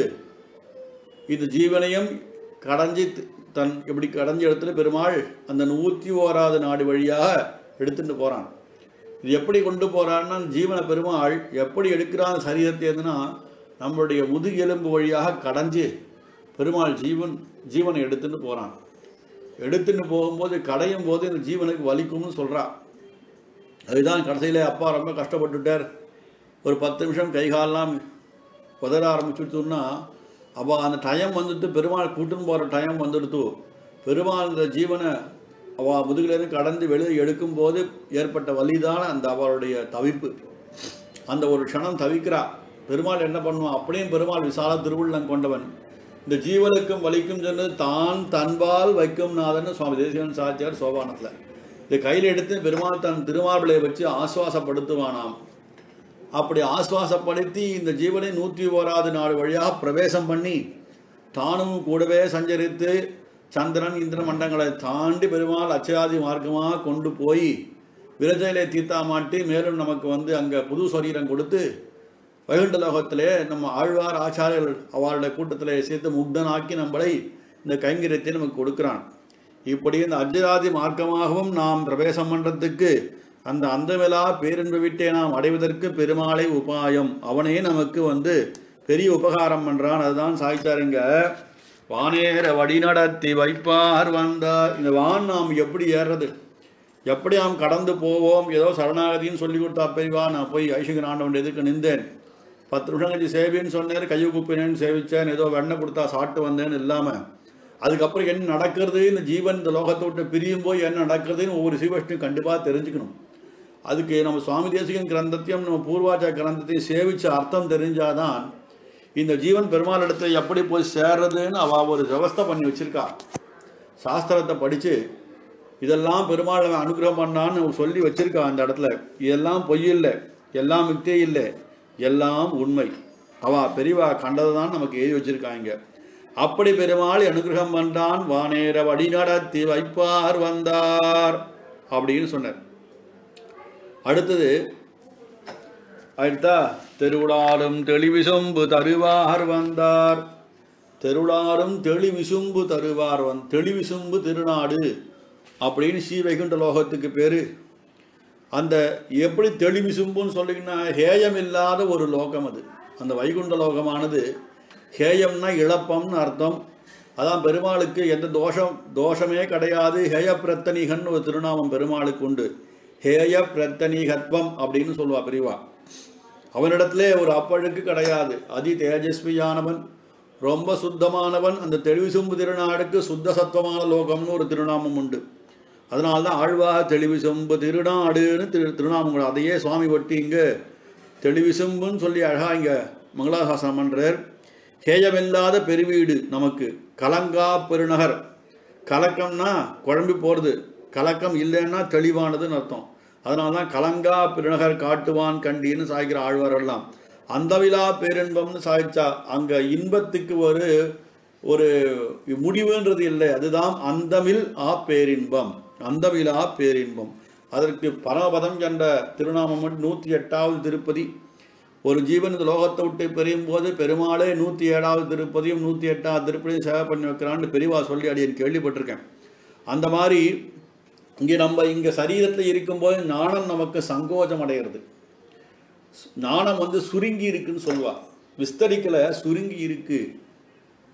இந்த ஜீவனையும் கடைஞ்சி இப்படி கடைஞ்சி எடுத்துட்டு பெருமாள் அந்த 101வது நாடு வழியாக எடுத்துட்டு போகிறான். இது எப்படி கொண்டு போகிறான்னா ஜீவனை பெருமாள் எப்படி எடுக்கிறான் சரீரத்தேதுன்னா நம்மளுடைய முதுகெலும்பு வழியாக கடைஞ்சி பெருமாள் ஜீவனை எடுத்துட்டு போகிறான். எடுத்துட்டு போகும்போது கடையும் போது இந்த ஜீவனுக்கு வலிக்கும்னு சொல்கிறா. அதுதான் கடைசியில் அப்பா ரொம்ப கஷ்டப்பட்டுட்டார். ஒரு 10 நிமிஷம் கைகாலெலாம் உதற ஆரம்பிச்சுட்டுன்னா அவள் அந்த டைம் பெருமாள் கூட்டுன்னு போகிற டைம் வந்துடுத்து. பெருமாள் இந்த ஜீவனை அவள் முதுகிலேருந்து கடந்து வெளியே எடுக்கும்போது ஏற்பட்ட வலிதான் அந்த அவளுடைய தவிப்பு. அந்த ஒரு க்ஷணம் தவிக்கிறா. பெருமாள் என்ன பண்ணுவான்? அப்படியும் பெருமாள் விசால திருவுள்ளம் கொண்டவன். இந்த ஜீவனுக்கும் வலிக்கும் சொன்னது தான் தன்பால் வைக்கும் நாதன்னு சுவாமி தேசிகன் சாட்சியார் சோபானத்தில் இதை கையில் எடுத்து பெருமாள் தன் திருமார்பிளை வச்சு ஆசுவாசப்படுத்துவானாம். அப்படி ஆசுவாசப்படுத்தி இந்த ஜீவனை 101வது நாடு வழியாக பிரவேசம் பண்ணி தானும் கூடவே சஞ்சரித்து சந்திரன் இந்திர மண்டங்களை தாண்டி பெருமாள் அச்சயாதி மார்க்கமாக கொண்டு போய் விரஜையிலே தீர்த்தா மாட்டி மேலும் நமக்கு அங்கே புது சரீரம் கொடுத்து வைகுண்ட லோகத்திலே நம்ம ஆழ்வார் ஆச்சாரியர்கள் அவருடைய கூட்டத்திலே சேர்த்து முக்தனாக்கி நம்மளை இந்த கைங்கரியத்தை நமக்கு கொடுக்குறான். இப்படி இந்த அஜராதி மார்க்கமாகவும் நாம் பிரவேசம் பண்ணுறதுக்கு அந்த அந்தமிலா பேரின்ப விட்டே நாம் அடைவதற்கு பெருமாளை உபாயம். அவனே நமக்கு பெரிய உபகாரம் பண்ணுறான். அதுதான் சாய்ச்சாருங்க. வானேற வழி நடத்தி வைப்பார் வந்தார். இந்த வான் நாம் எப்படி ஏறுறது, எப்படி நாம் கடந்து போவோம்? ஏதோ சரணாகதின்னு சொல்லி கொடுத்தா பெரியவா. நான் போய் ஐஷகன் ஆண்டவன் எதுக்கு நின்றேன், 10 நிமிஷம் கழிச்சு சேவின்னு சொன்னேன், கையை குப்பினேன்னு சேவிச்சேன், ஏதோ வெண்ணெய் கொடுத்தா சாப்பிட்டு வந்தேன்னு இல்லாமல் அதுக்கப்புறம் என்ன நடக்கிறது, இந்த ஜீவன் இந்த லோகத்தை விட்டு பிரியும் போய் என்ன நடக்கிறதுன்னு ஒவ்வொரு சீவஷ்டும் கண்டிப்பாக தெரிஞ்சுக்கணும். அதுக்கு நம்ம சுவாமி தேசிகன் கிரந்தத்தையும் நம்ம பூர்வாச்சார கிரந்தத்தையும் சேவிச்சு அர்த்தம் தெரிஞ்சாதான் இந்த ஜீவன் பெருமாள் இடத்துல எப்படி போய் சேர்றதுன்னு அவள் ஒரு விவஸ்தை பண்ணி வச்சிருக்கா. சாஸ்திரத்தை படித்து இதெல்லாம் பெருமாள் அனுகிரகம் பண்ணான்னு சொல்லி வச்சிருக்கா. அந்த இடத்துல இதெல்லாம் பொய் இல்லை, எல்லாம் மித்தே இல்லை, எல்லாம் உண்மை. அவள் பெரியவா கண்டதை தான் நமக்கு எழுதி வச்சிருக்காங்க. அப்படி பெருமாள் அனுகிரகம் பண்ணான். வானேற வழி நடத்தி வைப்பார் வந்தார் அப்படின்னு சொன்னார். அடுத்தது அடுத்தா தெருளாரும் தெளிவிசும்பு தருவார் வந்தார். தெருளாரும் தெளிவிசும்பு தருவார் தெளிவிசும்பு திருநாடு அப்படின்னு ஸ்ரீ வைகுண்ட லோகத்துக்கு பேர். அந்த எப்படி தெளிவிசும்புன்னு சொல்லிங்கன்னா ஹேயம் இல்லாத ஒரு லோகம் அது. அந்த வைகுண்ட லோகமானது ஹேயம்னா இழப்பம்னு அர்த்தம். அதான் பெருமாளுக்கு எந்த தோஷமே கிடையாது. ஹேய பிரத்தனிகன் ஒரு திருநாமம் பெருமாளுக்கு உண்டு. ஹேய பிரத்தனிகத்வம் அப்படின்னு சொல்லுவா பெரியவா. அவனிடத்திலே ஒரு அப்பழுக்கு கிடையாது. அதி தேஜஸ்வியானவன், ரொம்ப சுத்தமானவன். அந்த தெளிவிசும்பு திருநாடுக்கு சுத்த சத்துவமான லோகம்னு ஒரு திருநாமம் உண்டு. அதனால்தான் ஆழ்வாக தெளிவிசும்பு திருநாடுன்னு திருநாமங்கள். அதையே சுவாமி ஒட்டி இங்கே தெளிவிசும்புன்னு சொல்லி அழகாக இங்கே மங்களாசாசனம் பண்ணுறார். ஹேயமில்லாத பெருவீடு நமக்கு, கலங்கா பெருநகர். கலக்கம்னா குழம்பி போகிறது, கலக்கம் இல்லைன்னா தெளிவானதுன்னு அர்த்தம். அதனால தான் கலங்கா பெருநகர் காட்டுவான் கண்டின்னு சாய்க்கிற ஆழ்வாரெல்லாம். அந்தவிழா பேரின்பம்னு சாய்ச்சா அங்கே இன்பத்துக்கு ஒரு முடிவுன்றது இல்லை. அதுதான் அந்தமில் பேரின்பம், அந்தவிழா பேரின்பம். அதற்கு பரமபதம் என்ற திருநாமம் 108வது திருப்பதி. ஒரு ஜீவன் இந்த லோகத்தை விட்டு பிரியும் போது பெருமாளே 107வது திருப்பதியும் 108வது திருப்பதியும் சேவை பண்ணி வைக்கிறான்னு பெரியவா சொல்லி அடியேன் கேள்விப்பட்டிருக்கேன். அந்த மாதிரி இங்கே சரீரத்தில் இருக்கும்போது ஞானம் நமக்கு சங்கோஜம் அடைகிறது. ஞானம் சுருங்கி இருக்குன்னு சொல்லுவா. விஸ்தரிக்கலை, சுருங்கி இருக்கு.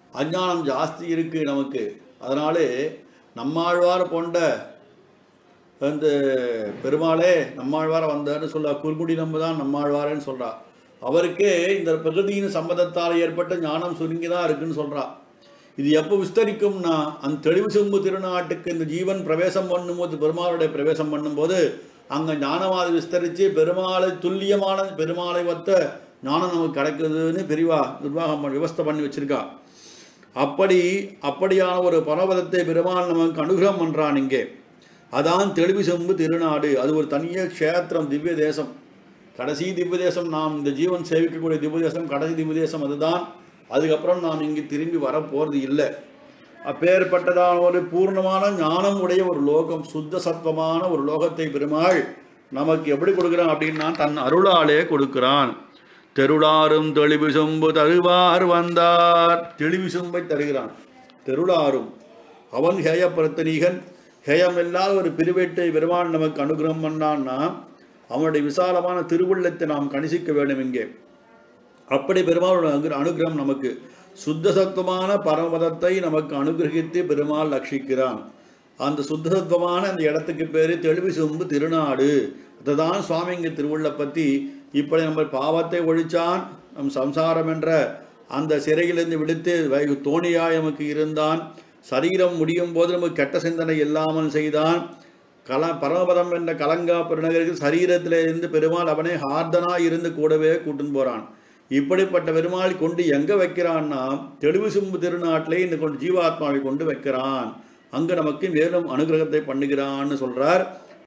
அஞ்ஞானம் ஜாஸ்தி இருக்கு நமக்கு. அதனாலே நம்மாழ்வார் போன்ற அந்த பெருமாளே நம்மாழ்வார வந்தார்னு சொல்றா. குறுங்குடி நம்ப தான் நம்மாழ்வாரன்னு சொல்றா. அவருக்கே இந்த பிரகிருதியின் சம்பந்தத்தால் ஏற்பட்ட ஞானம் சுருங்கி தான் இருக்குன்னு சொல்றா. இது எப்போ விஸ்தரிக்கும்னா அந்த தெளிவு செம்பு திருநாட்டுக்கு இந்த ஜீவன் பிரவேசம் பண்ணும்போது, பெருமாளுடைய பிரவேசம் பண்ணும்போது அங்கே ஞானவாதி விஸ்தரித்து பெருமாளை துல்லியமான பெருமாளை ஒத்த ஞானம் நமக்கு கிடைக்குதுன்னு பெரியவா நிர்வாகம் விவஸ்தை பண்ணி வச்சிருக்கா. அப்படியான ஒரு பரவதத்தை பெருமாள் நமக்கு அனுகிரகம் பண்ணுறான். இங்கே அதான் தெளிவு செம்பு திருநாடு. அது ஒரு தனிய க்ஷேத்திரம், திவ்ய தேசம், கடைசி திவ்ய தேசம். நாம் இந்த ஜீவன் சேவிக்கக்கூடிய திவ்ய தேசம் கடைசி திவ்ய தேசம் அதுதான். அதுக்கப்புறம் நாம் இங்கு திரும்பி வரப்போகிறது இல்லை. அப்பேற்பட்டதான ஒரு பூர்ணமான ஞானம் உடைய ஒரு லோகம், சுத்த சத்வமான ஒரு லோகத்தை பெருமாள் நமக்கு எப்படி கொடுக்குறான் அப்படின்னா தன் அருளாலே கொடுக்கிறான். தெருளாரும் தெளிவு சொம்பு தருவார் வந்தார். தெளிவு சொம்பை தருகிறான். தெருளாரும் அவன் ஹேயப்பிரத்தனீகன், ஹேயமில்லாத ஒரு பிரிவேட்டை பெருமாள் நமக்கு அனுகிரகம் பண்ணான்னா அவனுடைய விசாலமான திருவுள்ளத்தை நாம் கணிசிக்க வேண்டும். இங்கே அப்படி பெருமாளுடைய அனுகிரகம் நமக்கு சுத்த சத்துவமான பரமபதத்தை நமக்கு அனுகிரகித்து பெருமாள் ரட்சிக்கிறான். அந்த சுத்த சத்துவமான அந்த இடத்துக்கு பேர் தெளிவு சொம்பு திருநாடு. அதுதான் சுவாமி இங்கே திருவுள்ள பற்றி இப்படி நம்ம பாவத்தை ஒழிச்சான், நம் சம்சாரம் என்ற அந்த சிறையிலிருந்து விடுத்து தோணியாய் நமக்கு இருந்தான். சரீரம் முடியும் போது நமக்கு கெட்ட சிந்தனை இல்லாமல் செய்தான். பரமபதம் என்ற கலங்கா பெருநகருக்கு சரீரத்தில் இருந்து பெருமாள் அவனே ஹார்தனாக இருந்து கூடவே கூட்டுன்னு போகிறான். இப்படிப்பட்ட பெருமாள் கொண்டு எங்கே வைக்கிறான்னா தெளிவு செம்பு திருநாட்டிலே இந்த கொண்டு ஜீவாத்மாவை கொண்டு வைக்கிறான். அங்கு நமக்கு மேலும் அனுகிரகத்தை பண்ணுகிறான்னு சொல்றார்.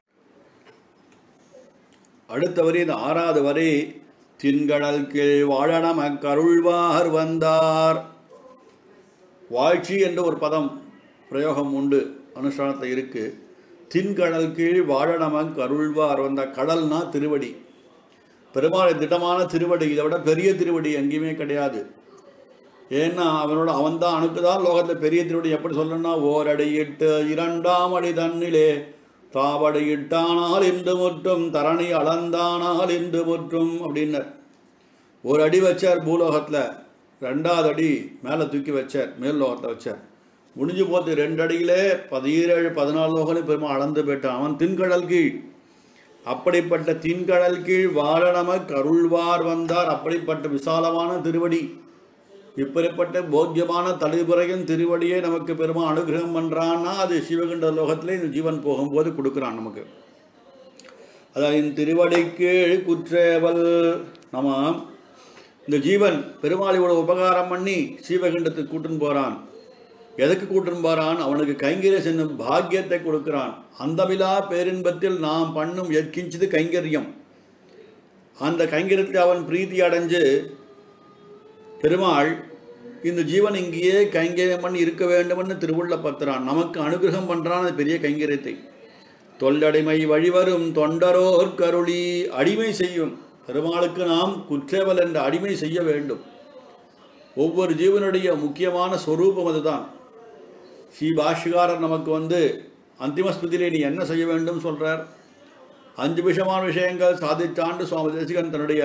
அடுத்த வரி, இந்த 6வது வரி, தின்கடல் கீழ் வாழனம கருள்வார் வந்தார். வாழ்ச்சி என்ற ஒரு பதம் பிரயோகம் உண்டு, அனுஷ்டானத்தில் இருக்கு. தின்கடல் கீழ் வாழனம கருள்வார் வந்த. கடல்னா திருவடி. பெருமாள் திடமான திருவடி, இதை விட பெரிய திருவடி எங்கேயுமே கிடையாது. ஏன்னா அவன்தான் அணுக்குதான் லோகத்தில் பெரிய திருவடி. எப்படி சொல்லணும்னா ஓரடியிட்டு 2ஆம் அடி தன்னிலே தாவடியிட்டானால் இன்று முற்றும் தரணி அளந்தானால் இன்று முற்றும் அப்படின்னர். ஒரு அடி வச்சார் பூலோகத்தில், 2வது அடி மேலே தூக்கி வச்சார், மேல் லோகத்தில் வச்சார். முடிஞ்சு போது 2 அடியிலே 17 14 லோகங்களும் பெருமாள் அளந்து போயிட்டான். அவன் தின்கடல் கீழ். அப்படிப்பட்ட தின்கடல் கீழ் வாழனம கருள்வார் வந்தார். அப்படிப்பட்ட விசாலமான திருவடி, இப்படிப்பட்ட போக்கியமான தலைபுறையின் திருவடியை நமக்கு பெருமாள் அனுகிரகம் பண்ணுறான்னா அது சிவகண்ட லோகத்திலே இந்த ஜீவன் போகும்போது கொடுக்குறான் நமக்கு. அதாவது திருவடி கீழ் குற்றேவல். நம்ம இந்த ஜீவன் பெருமாளோட உபகாரம் பண்ணி சிவகண்டத்துக்கு கூட்டுன்னு போகிறான். எதுக்கு கூட்டுன்னு போகிறான்? அவனுக்கு கைங்கரிய சென்னும் பாக்கியத்தை கொடுக்கிறான். அந்தமிலா பேரின்பத்தில் நாம் பண்ணும் எற்கிஞ்சது கைங்கரியம். அந்த கைங்கரியத்தில் அவன் பிரீத்தி அடைஞ்சு பெருமாள் இந்த ஜீவன் இங்கேயே கைங்கரியம் பண்ணி இருக்க வேண்டும்னு திருவுள்ள பத்துறான். நமக்கு அனுகிரகம் பண்ணுறான் அது பெரிய கைங்கரியத்தை. தொல்லடிமை வழிவரும் தொண்டரோர் கருளி. அடிமை செய்யும் பெருமாளுக்கு நாம் குற்றேவல் என்ற அடிமை செய்ய வேண்டும். ஒவ்வொரு ஜீவனுடைய முக்கியமான ஸ்வரூபம் அதுதான். ஸ்ரீபாஷ்யகாரர் நமக்கு அந்திமஸ்மிருதியிலே நீ என்ன செய்ய வேண்டும் சொல்கிறார். 5 விஷயங்கள் சாதிச்சாண்டு சுவாமி தேசிகன் தன்னுடைய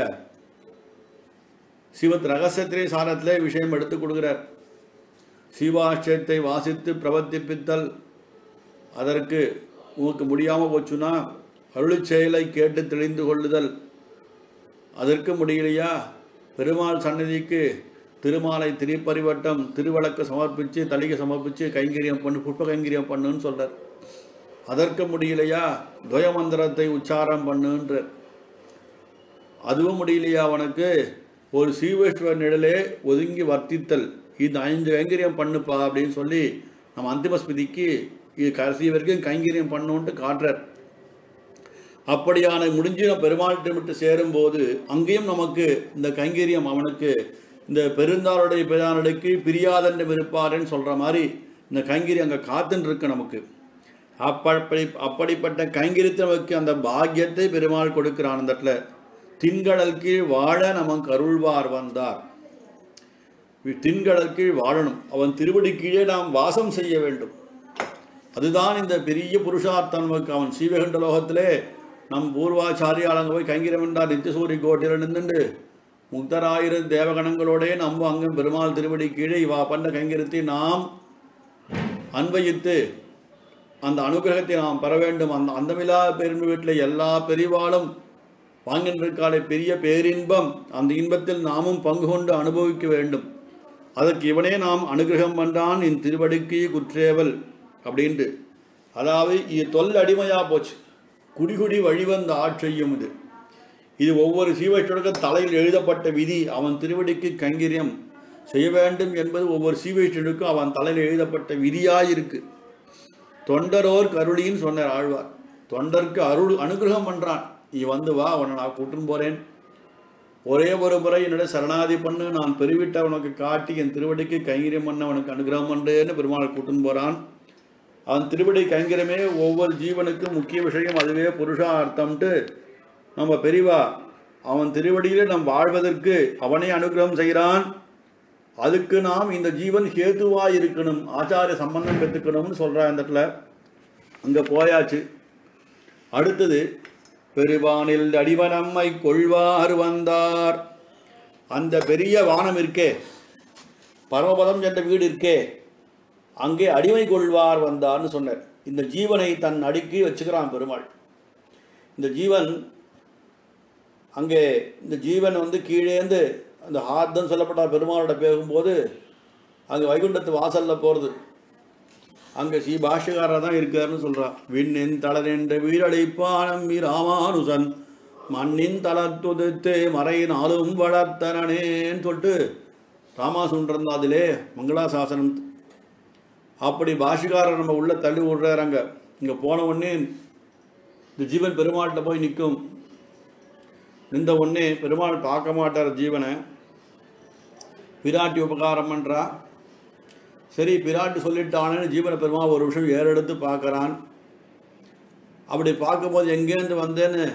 சிவத் ரகசியத்திலே சாரத்திலே விஷயம் எடுத்து கொடுக்கிறார். சிவாஷ்யத்தை வாசித்து பிரவர்த்திப்பித்தல். அதற்கு உனக்கு முடியாமல் போச்சுன்னா அருள் செயலை கேட்டு தெளிந்து கொள்ளுதல். அதற்கு முடியலையா பெருமாள் சன்னதிக்கு திருமாலை திரிப்பரிவட்டம் திருவழக்கு சமர்ப்பித்து தளிகை சமர்ப்பித்து கைங்கரியம் பண்ணு, புஷ்ப கைங்கரியம் பண்ணுன்னு சொல்கிறார். அதற்கு முடியலையா துவயமந்திரத்தை உச்சாரம் பண்ணுன்ற. அதுவும் முடியலையா அவனுக்கு ஒரு சீவேஸ்வரர் நிழலே ஒதுங்கி வர்த்தித்தல். இந்த 5 கைங்கரியம் பண்ணுப்பா அப்படின்னு சொல்லி நம்ம அந்திமஸ்மிதிக்கு இது கடைசி வரைக்கும் கைங்கரியம் பண்ணுன்ட்டு காட்டுறார். அப்படியான முடிஞ்சு நம்ம பெருமாள்கிட்ட விட்டு சேரும்போது அங்கேயும் நமக்கு இந்த கைங்கரியம் அவனுக்கு இந்த பெருந்தாளுடைய பிரானுடைக்கு பிரியாதென்று இருப்பாருன்னு சொல்கிற மாதிரி இந்த கைங்கரியம் அங்கே காத்துன்னு இருக்கு நமக்கு. அப்படிப்பட்ட கைங்கரியத்தை நமக்கு அந்த பாக்கியத்தை பெருமாள் கொடுக்கிறான். அந்த இடத்துல தின்கடல் கீழ் வாழ நமக்கு அருள்வார் வந்தார். தின்கடல் கீழ் வாழணும், அவன் திருவடி கீழே நாம் வாசம் செய்ய வேண்டும். அதுதான் இந்த பெரிய புருஷார்த்தம் நமக்கு. அவன் ஸ்ரீவைகுண்ட லோகத்திலே நம் பூர்வாச்சாரியாளங்க போய் கைங்கரியம் என்றார். நித்தியசூரி கோட்டையில் நின்றுண்டு முக்தராயிரம் தேவகணங்களோடே நம்ம அங்கும் பெருமாள் திருவடி கீழே இவா பண்ண கைங்கரியத்தை நாம் அன்வயித்து அந்த அனுகிரகத்தை நாம் பெற வேண்டும். அந்த அந்தமில்லா பேரின்ப வீட்டில் எல்லா பெரிவாளும் வாங்கின்றிருக்காலே பெரிய பேரின்பம், அந்த இன்பத்தில் நாமும் பங்கு கொண்டு அனுபவிக்க வேண்டும். அதற்கு இவனே நாம் அனுகிரகம் பண்ணான் என் திருவடிக்கு குற்றேவல் அப்படின்ட்டு. அதாவது இது தொல் அடிமையாக போச்சு. குடிகுடி வழிவந்த ஆட்சியும் இது ஒவ்வொரு சீவைஷ்டனுக்கு தலையில் எழுதப்பட்ட விதி. அவன் திருவடிக்கு கைங்கரியம் செய்ய வேண்டும் என்பது ஒவ்வொரு சீவைஷ்டனுக்கும் அவன் தலையில் எழுதப்பட்ட விதியாயிருக்கு. தொண்டரோர் கருளின்னு சொன்னார் ஆழ்வார். தொண்டருக்கு அருள் அனுகிரகம் பண்ணுறான். நீ வந்து வா, அவனை நான் கூட்டுன்னு போகிறேன், ஒரே ஒரு முறை என்னோட சரணாதி பண்ணு, நான் பெருவிட்ட அவனுக்கு காட்டி என் திருவடிக்கு கைங்கரியம் பண்ண அவனுக்கு அனுகிரகம் பண்ணுன்னு பெருமாள் கூட்டுன்னு போகிறான். அவன் திருவடி கைங்கரமே ஒவ்வொரு ஜீவனுக்கும் முக்கிய விஷயம். அதுவே புருஷார்த்தம்ட்டு நம்ம பெரியவா அவன் திருவடியில் நம் வாழ்வதற்கு அவனே அனுகிரகம் செய்கிறான். அதுக்கு நாம் இந்த ஜீவன் ஹேதுவாக இருக்கணும், ஆச்சாரிய சம்பந்தம் பெற்றுக்கணும்னு சொல்கிறா. இந்த இடத்துல அங்கே போயாச்சு. அடுத்தது பெருவானில் அடிவனம்மை கொள்வார் வந்தார். அந்த பெரிய வானம் இருக்கே, பரமபதம் என்ற வீடு இருக்கே, அங்கே அடிமை கொள்வார் வந்தார்னு சொன்னார். இந்த ஜீவனை தன் அடிக்கி வச்சுக்கிறான் பெருமாள். இந்த ஜீவன் அங்கே இந்த ஜீவன் கீழேந்து அந்த ஆர்த்தம் சொல்லப்பட்ட பெருமாளோட பேசும்போது அங்கே வைகுண்டத்து வாசலில் போகிறது. அங்கே ஸ்ரீ பாஷ்யக்காரர் தான் இருக்காருன்னு சொல்கிறான். விண்ணின் தளரென்ற வீரழிப்பானம் ராமானுசன் மண்ணின் தளத்துதத்தே மறை நாளும் வளர்த்தனேன்னு சொல்லிட்டு ராமாசுன்றன் அதிலே மங்களாசாசனம். அப்படி பாஷ்யக்காரர் நம்ம உள்ளே தள்ளி விடுறாங்க. இங்கே போன உடனே இந்த ஜீவன் பெருமாள்கிட்ட போய் நிற்கும். நின்ற உடனே பெருமாள் பார்க்க மாட்டார் ஜீவனை. பிராட்டி உபகாரம் பண்ணுறா. சரி, பிராட்டி சொல்லிட்டானேன்னு ஜீவனை பெருமாள் ஒரு விஷயம் ஏறெடுத்து பார்க்குறான். அப்படி பார்க்கும்போது எங்கேருந்து வந்தேன்னு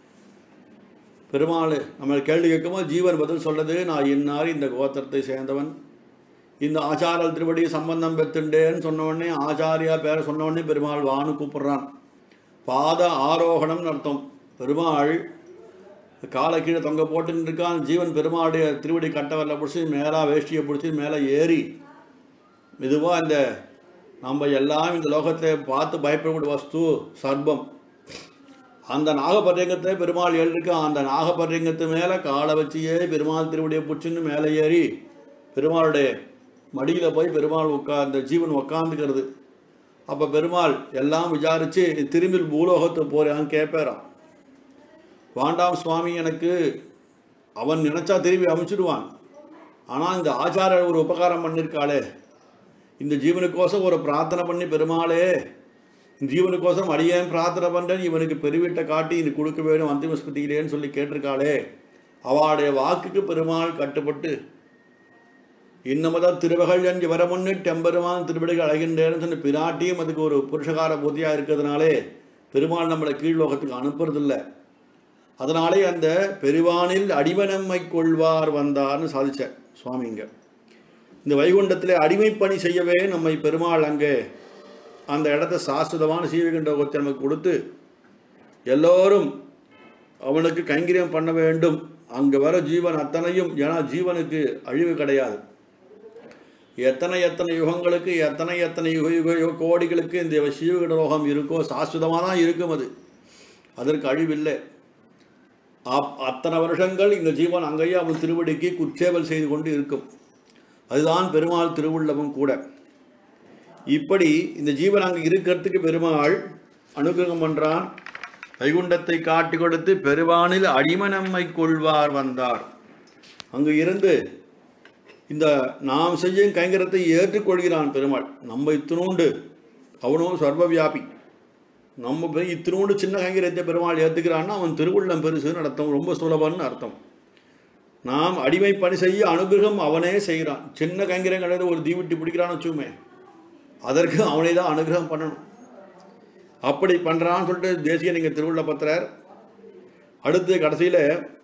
பெருமாள் நம்ம கேள்வி கேட்கும்போது ஜீவன் பதில் சொல்கிறது, நான் இன்னார் இந்த கோத்திரத்தை சேர்ந்தவன், இந்த ஆச்சார திருவடி சம்பந்தம் பெற்றுண்டேன்னு சொன்ன உடனே ஆச்சாரியா பேரை சொன்ன உடனே பெருமாள் வான்னு கூப்பிட்றான். பாத ஆரோகணம்னு அர்த்தம். பெருமாள் காலை கீழே தொங்க போட்டுன்னு இருக்கான். ஜீவன் பெருமாளுடைய திருவடி கட்டவரில் பிடிச்சி மேலே வேஷ்டியை பிடிச்சி மேலே ஏறி மெதுவாக இந்த நம்ம எல்லாம் இந்த லோகத்தை பார்த்து பயப்படக்கூடிய வஸ்து சர்ப்பம், அந்த நாகபரியங்கத்தை பெருமாள் ஏறிருக்கான். அந்த நாகபரியங்கத்து மேலே காலை வச்சியே பெருமாள் திருவடியை பிடிச்சின்னு மேலே ஏறி பெருமாளுடைய மடியில் போய் பெருமாள் அந்த ஜீவன் உக்காந்துக்கிறது. அப்போ பெருமாள் எல்லாம் விசாரித்து திரும்பி பூலோகத்தை போகிறான்னு கேட்பாரான். வாண்டாம் சுவாமி, எனக்கு அவன் நினச்சா திரும்பி அமைச்சிடுவான். ஆனால் இந்த ஆச்சாரியர் ஒரு உபகாரம் பண்ணியிருக்காளே, இந்த ஜீவனுக்கோசம் ஒரு பிரார்த்தனை பண்ணி பெருமாளே இந்த ஜீவனுக்கோசம் அடியேன் பிரார்த்தனை பண்ணுறேன், இவனுக்கு பெருவிட்ட காட்டி இது கொடுக்க வேணும் அந்திம ஸ்மிருதியிலேன்னு சொல்லி கேட்டிருக்காளே, அவளுடைய வாக்குக்கு பெருமாள் கட்டுப்பட்டு இன்னமதான் திருவகள் என்று வர முன்னிட்டு எம்பெருமான் திருவிடைகள் அழகின்றேன்னு சொன்ன பிராட்டியும் அதுக்கு ஒரு புருஷகார பூர்த்தியாக இருக்கிறதுனாலே பெருமாள் நம்மளை கீழ்லோகத்துக்கு அனுப்புறதில்லை. அதனாலே அந்த பெருவானில் அடிவனம்மை கொள்வார் வந்தார்னு சாதிச்சார் சுவாமிங்க. இந்த வைகுண்டத்தில் அடிமைப்பணி செய்யவே நம்மை பெருமாள் அங்கே அந்த இடத்த சாஸ்வதமான சீவகண்டத்தை நமக்கு கொடுத்து எல்லோரும் அவனுக்கு கைங்கரியம் பண்ண வேண்டும். அங்கே வர ஜீவன் அத்தனையும், ஏன்னா ஜீவனுக்கு அழிவு கிடையாது. எத்தனை எத்தனை யுகங்களுக்கு எத்தனை எத்தனை யுக கோடிகளுக்கு இந்த சீவகண்ட லோகம் இருக்கோ சாஸ்வதமாக தான் இருக்கும். அதற்கு அழிவில்லை. அத்தனை வருஷங்கள் இந்த ஜீவன் அங்கேயே அவள் திருவடிக்கு குற்றேவல் செய்து கொண்டு இருக்கும். அதுதான் பெருமாள் திருவுள்ளமும் கூட. இப்படி இந்த ஜீவன் அங்கே இருக்கிறதுக்கு பெருமாள் அனுகிரகம் பண்ணுறான். வைகுண்டத்தை காட்டி கொடுத்து பெருவானில் அடிமனம்மை கொள்வார் வந்தார். அங்கு இருந்து இந்த நாம் செய்யும் கைங்கரத்தை ஏற்றுக்கொள்கிறான் பெருமாள். நம்ம இத்தினோண்டு, அவனும் சர்வவியாபி. நம்ம போய் இத்தினோண்டு சின்ன கைங்கரத்தை பெருமாள் ஏற்றுக்கிறான்னா அவன் திருவுள்ளம் பெருசுன்னு அர்த்தம், ரொம்ப சுலபம்னு அர்த்தம். நாம் அடிமை பணி செய்ய அனுகிரகம் அவனே செய்கிறான். சின்ன கைங்கரம் கிடையாது, ஒரு தீவிட்டி பிடிக்கிறான்னு வச்சுமே, அதற்கு அவனே தான் அனுகிரகம் பண்ணணும். அப்படி பண்ணுறான்னு சொல்லிட்டு தேசிய நீங்கள் திருவுள்ள பத்திரர். அடுத்து கடைசியில்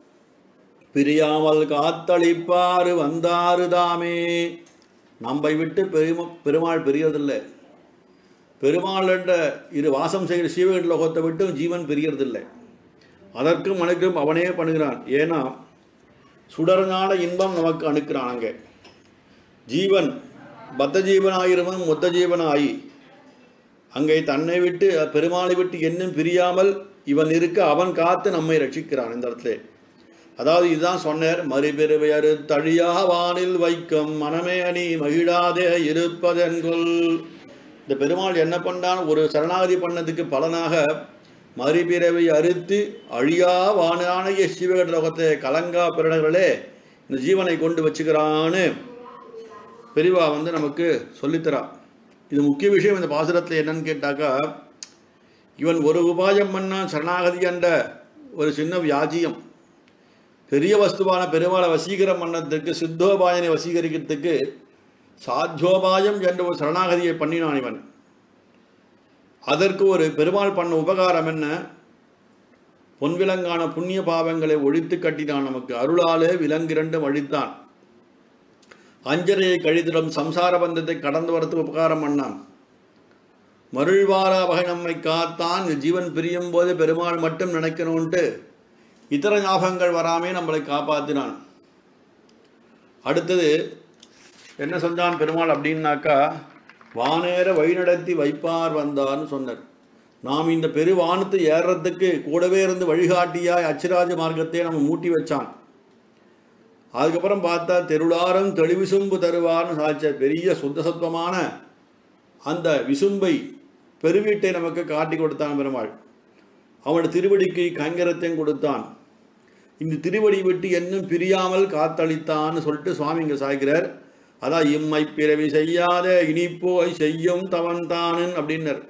பிரியாமல் காத்தளிப்பாறு வந்தாறு தாமே. நம்மை விட்டு பெருமாள் பிரியறதில்லை. பெருமாள் என்ற இரு வாசம் செய்கிற சீவகண்ட லோகத்தை விட்டு ஜீவன் பிரியறதில்லை. அதற்கும் அனுகிரகம் அவனே பண்ணுகிறான். ஏன்னா சுடர்ஞான இன்பம் நமக்கு அனுக்கிறான். அங்கே ஜீவன் பத்த ஜீவனாயிருவன் மொத்த ஜீவனாயி அங்கே தன்னை விட்டு பெருமாளை விட்டு என்னும் பிரியாமல் இவன் இருக்க அவன் காத்து நம்மை ரட்சிக்கிறான் இந்த இடத்துல. அதாவது இதுதான் சொன்னார், மறுபிறவை அறுத்தழியா வானில் வைக்கும் மனமே அணி மகிழாதே இருப்பதென்கொல். இந்த பெருமாள் என்ன பண்ணான், ஒரு சரணாகதி பண்ணதுக்கு பலனாக மறுபிறவை அறுத்து அழியா வானானைய சிவகலோகத்தை கலங்கா பிறர்களே இந்த ஜீவனை கொண்டு வச்சுக்கிறான்னு பெரியவா நமக்கு சொல்லித்தரா. இது முக்கிய விஷயம் இந்த பாசுரத்தில் என்னன்னு கேட்டாக்கா, இவன் ஒரு உபாயம் பண்ணான் சரணாகதி என்ற ஒரு சின்ன வியாஜியம், பெரிய வஸ்துவான பெருமாளை வசீகரம் பண்ணதுக்கு சித்தோபாயனை வசீகரிக்கிறதுக்கு சாத்தியோபாயம் என்ற ஒரு சரணாகதியை பண்ணினான் இவன். அதற்கு ஒரு பெருமாள் பண்ண உபகாரம் என்ன, பொன்விலங்கான புண்ணிய பாவங்களை ஒழித்து கட்டினான். நமக்கு அருளாலே விலங்கிரண்டும் அழித்தான். அஞ்சரையை கழித்திடம் சம்சார பந்தத்தை கடந்து வரத்துக்கு உபகாரம் பண்ணான். மருள்வாரா வகை நம்மை காத்தான். ஜீவன் பிரியும் போது பெருமாள் மட்டும் நினைக்கணும்ட்டு இதர ஞாபகங்கள் வராமே நம்மளை காப்பாற்றினான். அடுத்தது என்ன சொன்னான் பெருமாள் அப்படின்னாக்கா, வானேற வழிநடத்தி வைப்பார் வந்தார்னு சொன்னார். நாம் இந்த பெருவானத்தை ஏறுறதுக்கு கூடவே இருந்து வழிகாட்டியாய் அச்சிராஜ மார்க்கத்தை நம்ம மூட்டி வச்சான். அதுக்கப்புறம் பார்த்தா தெருளாரம் தெளிவிசும்பு தருவார்னு சாய்ச்ச பெரிய சுத்தசத்துவமான அந்த விசும்பை பெருவீட்டை நமக்கு காட்டி கொடுத்தான் பெருமாள். அவனோட திருவடிக்கு கங்கரத்தையும் கொடுத்தான். இந்த திருவடி விட்டு என்னும் பிரியாமல் காத்தளித்தான்னு சொல்லிட்டு சுவாமி இங்கே சாய்க்கிறார். அதான் இம்மை பிறவி செய்யாத இனிப்போய் செய்யும் தவன் தானன் அப்படின்னர்.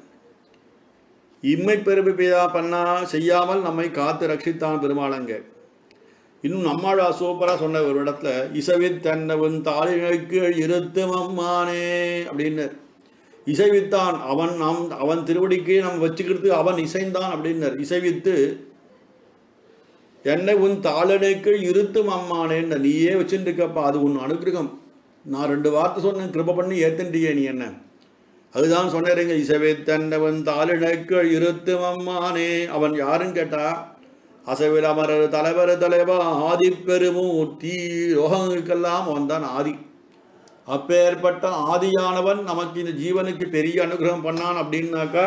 இம்மை பிறவி பண்ணா செய்யாமல் நம்மை காத்து ரட்சித்தான் பெருமாளங்க. இன்னும் நம்மாழா சூப்பராக சொன்ன ஒரு இடத்துல, இசைவித்தன்னவன் தாளினைக்கு இருத்தும் அம்மானே அப்படின்னு இசைவித்தான். அவன் திருவடிக்கு நம்ம வச்சுக்கிறது அவன் இசைந்தான் அப்படின்னர். இசைவித்து என்னை உன் தாளினைக்கு இருத்தும் அம்மானேன்னு நீயே வச்சுட்டு இருக்கப்பா, அது உன் அனுகிரகம். நான் 2 வார்த்தை சொன்னேன், கிருப பண்ணி ஏத்துண்டியே நீ என்ன. அதுதான் சொன்னேங்க, இசைவித்தன்னவன் தாளினைக்கு இருத்தும் அம்மானே. அவன் யாருன்னு கேட்டா, அசைவில் அமரர் தலைவர் தலைவா ஆதிப்பெருமூர்த்தி, ரோகங்களுக்கெல்லாம் அவன் தான் ஆதி. அப்பேற்பட்ட ஆதியானவன் நமக்கு இந்த ஜீவனுக்கு பெரிய அனுகிரகம் பண்ணான் அப்படின்னாக்கா,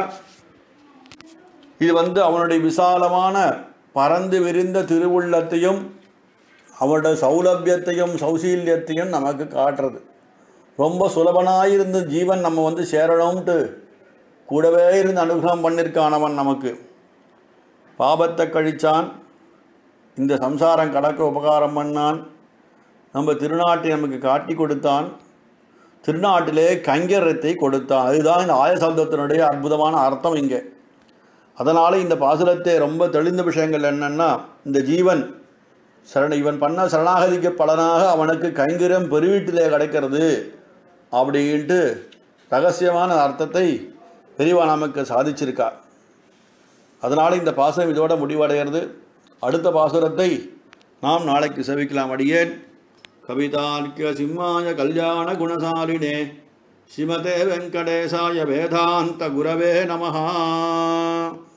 இது அவனுடைய விசாலமான பறந்து விரிந்த திருவுள்ளத்தையும் அவனுடைய சௌலபியத்தையும் சௌசீல்யத்தையும் நமக்கு காட்டுறது. ரொம்ப சுலபனாயிருந்த ஜீவன் நம்ம சேரணும்ட்டு கூடவே இருந்து அனுகிரகம் பண்ணியிருக்கானவன். நமக்கு பாபத்தை கழித்தான், இந்த சம்சாரம் கடக்க உபகாரம் பண்ணான், நம்ம திருநாட்டை நமக்கு காட்டி கொடுத்தான், திருநாட்டிலே கைங்கரத்தை கொடுத்தான். அதுதான் இந்த ஆயசப்தத்தினுடைய அற்புதமான அர்த்தம் இங்கே. அதனால் இந்த பாசுரத்தை ரொம்ப தெளிந்த விஷயங்கள் என்னென்னா, இந்த ஜீவன் இவன் பண்ண சரணாகதிக்கு பலனாக அவனுக்கு கைங்கரம் பெருவீட்டிலே கிடைக்கிறது அப்படின்ட்டு ரகசியமான அர்த்தத்தை பெரியவா நமக்கு சாதிச்சிருக்கா. அதனால் இந்த பாசுரம் இதோட முடிவடைகிறது. அடுத்த பாசுரத்தை நாம் நாளைக்கு செவிக்கலாம். அடியேன் கவிதார்க்கிய சிம்மாய கல்யாண குணசாலினே ஸ்ரீமதே வெங்கடேசாய வேதாந்த குரவே நமஹா.